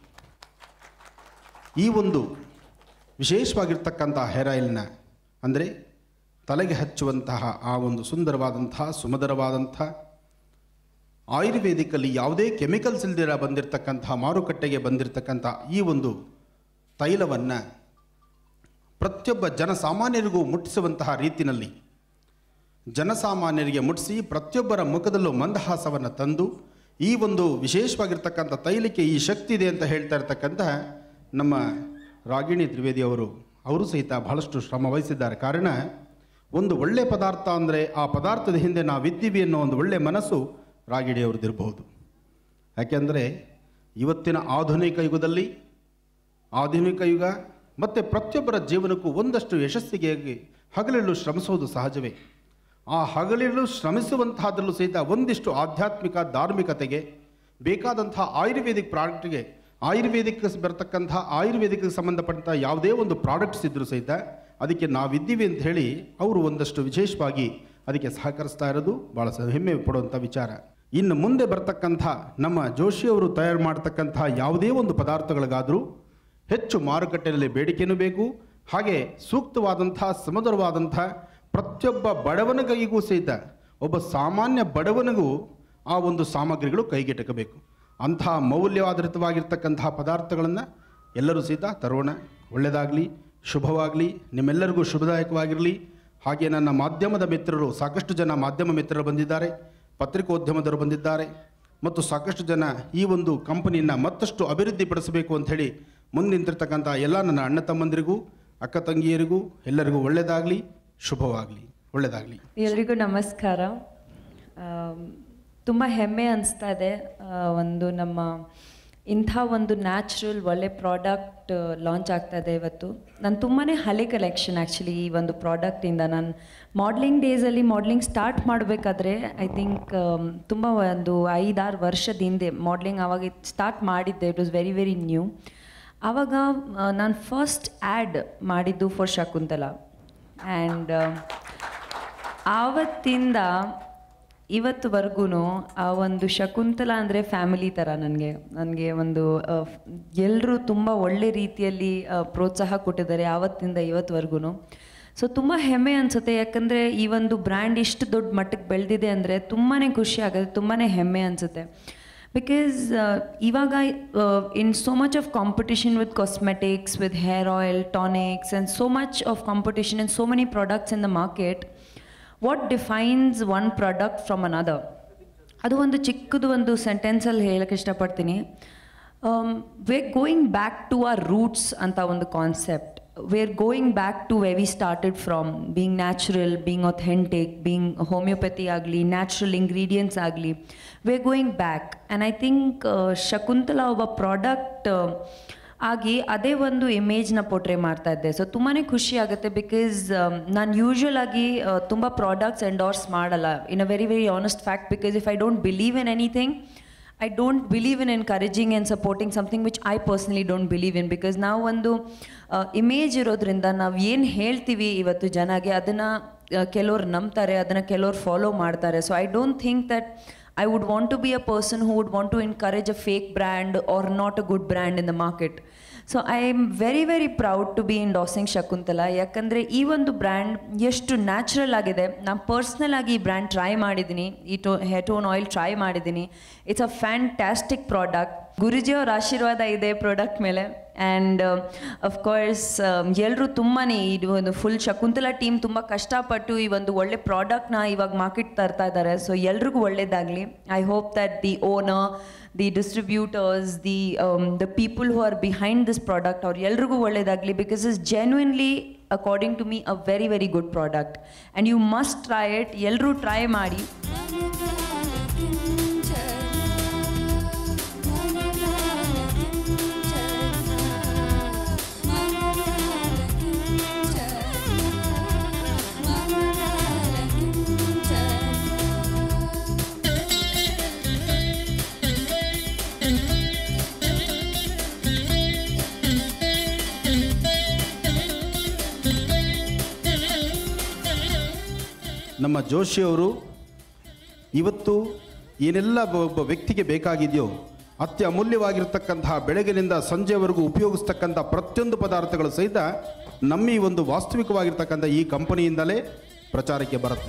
ಈ ಒಂದು ವಿಶೇಷವಾಗಿರ್ತಕ್ಕಂಥ ಹೇರ್ ಆಯಿಲ್ನ, ಅಂದರೆ ತಲೆಗೆ ಹಚ್ಚುವಂತಹ ಆ ಒಂದು ಸುಂದರವಾದಂತಹ ಸುಮಧುರವಾದಂಥ ಆಯುರ್ವೇದಿಕಲ್ಲಿ ಯಾವುದೇ ಕೆಮಿಕಲ್ಸ್ ಇಲ್ದಿರ ಬಂದಿರತಕ್ಕಂತಹ ಮಾರುಕಟ್ಟೆಗೆ ಬಂದಿರತಕ್ಕಂಥ ಈ ಒಂದು ತೈಲವನ್ನು ಪ್ರತಿಯೊಬ್ಬ ಜನಸಾಮಾನ್ಯರಿಗೂ ಮುಟ್ಟಿಸುವಂತಹ ರೀತಿಯಲ್ಲಿ ಜನಸಾಮಾನ್ಯರಿಗೆ ಮುಟ್ಟಿಸಿ ಪ್ರತಿಯೊಬ್ಬರ ಮುಖದಲ್ಲೂ ಮಂದಹಾಸವನ್ನು ತಂದು ಈ ಒಂದು ವಿಶೇಷವಾಗಿರ್ತಕ್ಕಂಥ ತೈಲಕ್ಕೆ ಈ ಶಕ್ತಿ ಇದೆ ಅಂತ ಹೇಳ್ತಾ ಇರ್ತಕ್ಕಂತಹ ನಮ್ಮ ರಾಗಿಣಿ ತ್ರಿವೇದಿ ಅವರು ಅವರು ಸಹಿತ ಬಹಳಷ್ಟು ಶ್ರಮ ವಹಿಸಿದ್ದಾರೆ. ಕಾರಣ ಒಂದು ಒಳ್ಳೆಯ ಪದಾರ್ಥ ಅಂದರೆ ಆ ಪದಾರ್ಥದ ಹಿಂದೆ ನಾವಿದ್ದೀವಿ ಅನ್ನೋ ಒಂದು ಒಳ್ಳೆಯ ಮನಸ್ಸು ರಾಗಿಣಿಯವ್ರದ್ದಿರಬಹುದು. ಯಾಕೆಂದರೆ ಇವತ್ತಿನ ಆಧುನಿಕ ಯುಗದಲ್ಲಿ, ಆಧುನಿಕ ಯುಗ ಮತ್ತು ಪ್ರತಿಯೊಬ್ಬರ ಜೀವನಕ್ಕೂ ಒಂದಷ್ಟು ಯಶಸ್ಸಿಗೆ ಹಗಲಿರುಳು ಶ್ರಮಿಸುವುದು ಸಹಜವೇ. ಆ ಹಗಲಿರುಳು ಶ್ರಮಿಸುವಂತಹದ್ರಲ್ಲೂ ಸಹಿತ ಒಂದಿಷ್ಟು ಆಧ್ಯಾತ್ಮಿಕ ಧಾರ್ಮಿಕತೆಗೆ ಬೇಕಾದಂತಹ ಆಯುರ್ವೇದಿಕ್ ಪ್ರಾಡಕ್ಟ್ಗೆ, ಆಯುರ್ವೇದಿಕ್ ಬರ್ತಕ್ಕಂಥ ಆಯುರ್ವೇದಿಕ್ಗೆ ಸಂಬಂಧಪಟ್ಟಂಥ ಯಾವುದೇ ಒಂದು ಪ್ರಾಡಕ್ಟ್ಸ್ ಇದ್ದರೂ ಸಹಿತ ಅದಕ್ಕೆ ನಾವಿದ್ದೀವಿ ಅಂತ ಹೇಳಿ ಅವರು ಒಂದಷ್ಟು ವಿಶೇಷವಾಗಿ ಅದಕ್ಕೆ ಸಹಕರಿಸ್ತಾ ಇರೋದು ಭಾಳ ಹೆಮ್ಮೆ ಪಡುವಂಥ ವಿಚಾರ. ಇನ್ನು ಮುಂದೆ ಬರ್ತಕ್ಕಂಥ ನಮ್ಮ ಜೋಶಿಯವರು ತಯಾರು ಮಾಡ್ತಕ್ಕಂಥ ಯಾವುದೇ ಒಂದು ಪದಾರ್ಥಗಳಿಗಾದರೂ ಹೆಚ್ಚು ಮಾರುಕಟ್ಟೆಯಲ್ಲಿ ಬೇಡಿಕೆಯೂ ಬೇಕು. ಹಾಗೆ ಸೂಕ್ತವಾದಂಥ ಸುಮಧುರವಾದಂಥ ಪ್ರತಿಯೊಬ್ಬ ಬಡವನಿಗೂ ಸಹಿತ, ಒಬ್ಬ ಸಾಮಾನ್ಯ ಬಡವನಿಗೂ ಆ ಒಂದು ಸಾಮಗ್ರಿಗಳು ಕೈಗೆಟಕಬೇಕು. ಅಂತಹ ಮೌಲ್ಯಾಧಾರಿತವಾಗಿರ್ತಕ್ಕಂತಹ ಪದಾರ್ಥಗಳನ್ನು ಎಲ್ಲರೂ ಸಹಿತ ತರೋಣ. ಒಳ್ಳೆಯದಾಗಲಿ, ಶುಭವಾಗಲಿ, ನಿಮ್ಮೆಲ್ಲರಿಗೂ ಶುಭದಾಯಕವಾಗಿರಲಿ. ಹಾಗೆ ನನ್ನ ಮಾಧ್ಯಮದ ಮಿತ್ರರು, ಸಾಕಷ್ಟು ಜನ ಮಾಧ್ಯಮ ಮಿತ್ರರು ಬಂದಿದ್ದಾರೆ, ಪತ್ರಿಕೋದ್ಯಮದವರು ಬಂದಿದ್ದಾರೆ, ಮತ್ತು ಸಾಕಷ್ಟು ಜನ ಈ ಒಂದು ಕಂಪನಿಯನ್ನು ಮತ್ತಷ್ಟು ಅಭಿವೃದ್ಧಿಪಡಿಸಬೇಕು ಅಂಥೇಳಿ ಮುಂದೆ ನಿಂತಿರ್ತಕ್ಕಂಥ ಎಲ್ಲ ನನ್ನ ಅಣ್ಣ ತಮ್ಮಂದಿರಿಗೂ, ಅಕ್ಕ ತಂಗಿಯರಿಗೂ ಎಲ್ಲರಿಗೂ ಒಳ್ಳೆಯದಾಗಲಿ, ಶುಭವಾಗಲಿ, ಒಳ್ಳೆಯದಾಗಲಿ. ಎಲ್ರಿಗೂ ನಮಸ್ಕಾರ. ತುಂಬ ಹೆಮ್ಮೆ ಅನಿಸ್ತಾ ಇದೆ. ಒಂದು ನಮ್ಮ ಇಂಥ ಒಂದು ನ್ಯಾಚುರಲ್ ಒಳ್ಳೆ ಪ್ರಾಡಕ್ಟ್ ಲಾಂಚ್ ಆಗ್ತಾ ಇದೆ ಇವತ್ತು. ನಾನು ತುಂಬಾ ಹಳೆ ಕಲೆಕ್ಷನ್ ಆ್ಯಕ್ಚುಲಿ ಈ ಒಂದು ಪ್ರಾಡಕ್ಟಿಂದ. ನಾನು ಮಾಡ್ಲಿಂಗ್ ಡೇಸಲ್ಲಿ ಮಾಡ್ಲಿಂಗ್ ಸ್ಟಾರ್ಟ್ ಮಾಡಬೇಕಾದ್ರೆ ಐ ಥಿಂಕ್ ತುಂಬ ಒಂದು ಐದಾರು ವರ್ಷದ ಹಿಂದೆ ಮಾಡ್ಲಿಂಗ್ ಆವಾಗ ಸ್ಟಾರ್ಟ್ ಮಾಡಿದ್ದೆ. It was very very new. ಆವಾಗ ನಾನು ಫಸ್ಟ್ ಆ್ಯಡ್ ಮಾಡಿದ್ದು ಫಾರ್ ಶಕುಂತಲಾ. ಆ್ಯಂಡ್ ಆವತ್ತಿಂದ ಇವತ್ತುವರೆಗೂ ಆ ಒಂದು ಶಕುಂತಲಾ ಅಂದರೆ ಫ್ಯಾಮಿಲಿ ಥರ ನನಗೆ ನನಗೆ ಒಂದು ಎಲ್ಲರೂ ತುಂಬ ಒಳ್ಳೆ ರೀತಿಯಲ್ಲಿ ಪ್ರೋತ್ಸಾಹ ಕೊಟ್ಟಿದ್ದಾರೆ ಆವತ್ತಿಂದ ಇವತ್ತುವರೆಗೂ. ಸೊ ತುಂಬ ಹೆಮ್ಮೆ ಅನಿಸುತ್ತೆ, ಯಾಕಂದರೆ ಈ ಒಂದು ಬ್ರ್ಯಾಂಡ್ ಇಷ್ಟು ದೊಡ್ಡ ಮಟ್ಟಕ್ಕೆ ಬೆಳೆದಿದೆ ಅಂದರೆ ತುಂಬಾ ಖುಷಿ ಆಗುತ್ತೆ, ತುಂಬಾ ಹೆಮ್ಮೆ ಅನಿಸುತ್ತೆ. ಬಿಕಾಸ್ ಇವಾಗ in so much of competition with cosmetics, with hair oil, tonics and so much of competition and so many products in the market, what defines one product from another? ಅದು ಒಂದು ಚಿಕ್ಕದು ಒಂದು ಸೆಂಟೆನ್ಸಲ್ಲಿ ಹೇಳಕ್ಕೆ ಇಷ್ಟಪಡ್ತೀನಿ. We are going back to our roots ಅಂತ ಒಂದು concept. we are going back to where we started from, being natural, being authentic, being homeopathy agli, natural ingredients agli. We are going back, and I think uh, Shakuntala ಒಬ್ಬ product ಆಗಿ ಅದೇ ಒಂದು ಇಮೇಜ್ನ portray ಮಾಡ್ತಾ ಇದ್ದೆ. So ತುಂಬಾ ಖುಷಿ ಆಗುತ್ತೆ, because ನಾನು ಯೂಶ್ವಲ್ ಆಗಿ ತುಂಬ ಪ್ರಾಡಕ್ಟ್ಸ್ ಎಂಡೋರ್ಸ್ ಮಾಡಲ್ಲ, in a very very honest fact, because if I don't believe in anything, I don't believe in encouraging and supporting something which I personally don't believe in, because ನಾವು ಒಂದು image ಇರೋದ್ರಿಂದ ನಾವು ಏನು ಹೇಳ್ತೀವಿ ಇವತ್ತು ಜನಗೆ ಅದನ್ನು ಕೆಲವ್ರು ನಂಬ್ತಾರೆ, ಅದನ್ನು ಕೆಲವ್ರು ಫಾಲೋ ಮಾಡ್ತಾರೆ. So I don't think that I would want to be a person who would want to encourage a fake brand or not a good brand in the market. So I am very very proud to be endorsing Shakuntala, ಯಾಕಂದರೆ ಈ ಒಂದು brand ಎಷ್ಟು natural ಆಗಿದೆ. ನಾನು personal ಆಗಿ ಈ brand try ಮಾಡಿದ್ದೀನಿ, ಈ ಟೋ ಹೇರ್ ಟೋನ್ ಆಯಿಲ್ ಟ್ರೈ ಮಾಡಿದ್ದೀನಿ. It's a fantastic product. ಗುರುಜಿಯವರ ಆಶೀರ್ವಾದ ಇದೆ ಪ್ರಾಡಕ್ಟ್ ಮೇಲೆ. ಆ್ಯಂಡ್ ಅಫ್ಕೋರ್ಸ್ ಎಲ್ಲರೂ ತುಂಬಾ ಇದು ಒಂದು ಫುಲ್ ಶಕುಂತಲಾ ಟೀಮ್ ತುಂಬ ಕಷ್ಟಪಟ್ಟು ಈ ಒಂದು ಒಳ್ಳೆ ಪ್ರಾಡಕ್ಟ್ನ ಇವಾಗ ಮಾರ್ಕೆಟ್ ತರ್ತಾ ಇದ್ದಾರೆ. ಸೊ ಎಲ್ರಿಗೂ ಒಳ್ಳೇದಾಗಲಿ. I hope that the owner, the distributors, the um, the people who are behind this product, or ಎಲ್ರಿಗೂ ಒಳ್ಳೇದಾಗಲಿ, because it's genuinely, according to me, a very very good product and you must try it. ಎಲ್ಲರೂ try ಮಾಡಿ. ನಮ್ಮ ಜೋಶಿಯವರು ಇವತ್ತು ಏನೆಲ್ಲ ಒಬ್ಬ ವ್ಯಕ್ತಿಗೆ ಬೇಕಾಗಿದೆಯೋ ಅತ್ಯಮೂಲ್ಯವಾಗಿರ್ತಕ್ಕಂತಹ ಬೆಳಗಿನಿಂದ ಸಂಜೆವರೆಗೂ ಉಪಯೋಗಿಸ್ತಕ್ಕಂಥ ಪ್ರತಿಯೊಂದು ಪದಾರ್ಥಗಳು ಸಹಿತ ನಮ್ಮ ಈ ಒಂದು ವಾಸ್ತವಿಕವಾಗಿರ್ತಕ್ಕಂಥ ಈ ಕಂಪನಿಯಿಂದಲೇ ಪ್ರಚಾರಕ್ಕೆ ಬರುತ್ತೆ.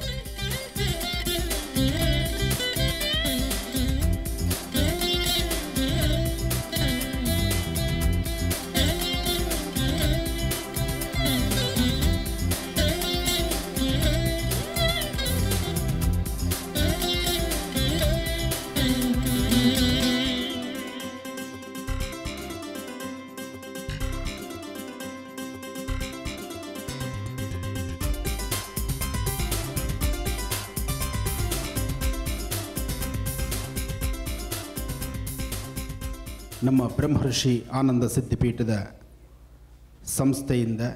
ನಮ್ಮ ಬ್ರಹ್ಮರ್ಷಿ ಆನಂದ ಸಿದ್ಧಿಪೀಠದ ಸಂಸ್ಥೆಯಿಂದ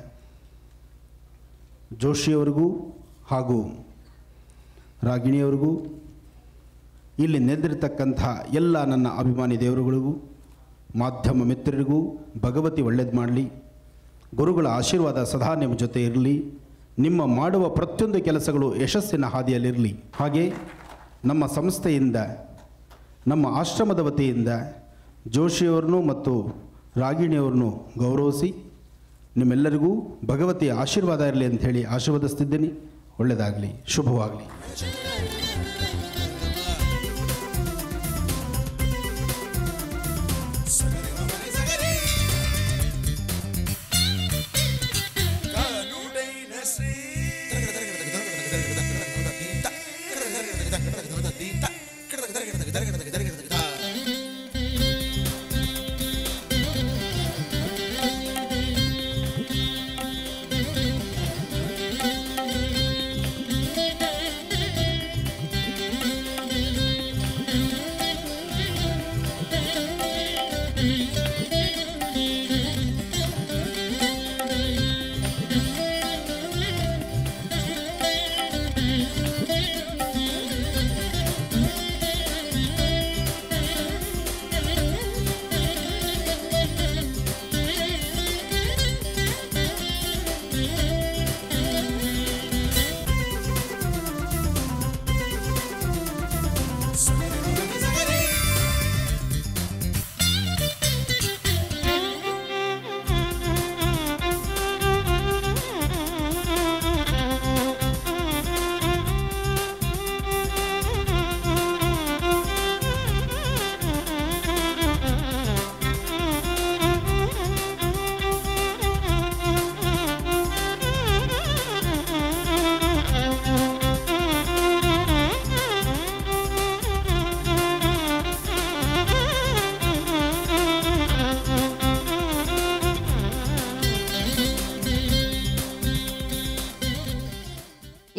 ಜೋಶಿಯವರಿಗೂ ಹಾಗೂ ರಾಗಿಣಿಯವರಿಗೂ, ಇಲ್ಲಿ ನೆರೆದಿರ್ತಕ್ಕಂಥ ಎಲ್ಲ ನನ್ನ ಅಭಿಮಾನಿ ದೇವರುಗಳಿಗೂ, ಮಾಧ್ಯಮ ಮಿತ್ರರಿಗೂ ಭಗವತಿ ಒಳ್ಳೇದು ಮಾಡಲಿ. ಗುರುಗಳ ಆಶೀರ್ವಾದ ಸದಾ ನಿಮ್ಮ ಜೊತೆ ಇರಲಿ. ನಿಮ್ಮ ಮಾಡುವ ಪ್ರತಿಯೊಂದು ಕೆಲಸಗಳು ಯಶಸ್ಸಿನ ಹಾದಿಯಲ್ಲಿರಲಿ. ಹಾಗೆ ನಮ್ಮ ಸಂಸ್ಥೆಯಿಂದ, ನಮ್ಮ ಆಶ್ರಮದ ವತಿಯಿಂದ ಜೋಶಿಯವರನ್ನು ಮತ್ತು ರಾಗಿಣಿಯವರನ್ನು ಗೌರವಿಸಿ ನಿಮ್ಮೆಲ್ಲರಿಗೂ ಭಗವತಿಯ ಆಶೀರ್ವಾದ ಇರಲಿ ಅಂಥೇಳಿ ಆಶೀರ್ವದಿಸ್ತಿದ್ದೀನಿ. ಒಳ್ಳೆಯದಾಗಲಿ, ಶುಭವಾಗಲಿ.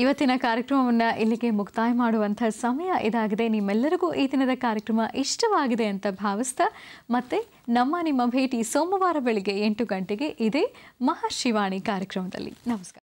ಇವತ್ತಿನ ಕಾರ್ಯಕ್ರಮವನ್ನು ಇಲ್ಲಿಗೆ ಮುಕ್ತಾಯ ಮಾಡುವಂಥ ಸಮಯ ಇದಾಗಿದೆ. ನಿಮ್ಮೆಲ್ಲರಿಗೂ ಈ ದಿನದ ಕಾರ್ಯಕ್ರಮ ಇಷ್ಟವಾಗಿದೆ ಅಂತ ಭಾವಿಸ್ತಾ ಮತ್ತೆ ನಮ್ಮ ನಿಮ್ಮ ಭೇಟಿ ಸೋಮವಾರ ಬೆಳಿಗ್ಗೆ ಎಂಟು ಗಂಟೆಗೆ ಇದೇ ಮಹರ್ಷಿವಾಣಿ ಕಾರ್ಯಕ್ರಮದಲ್ಲಿ. ನಮಸ್ಕಾರ.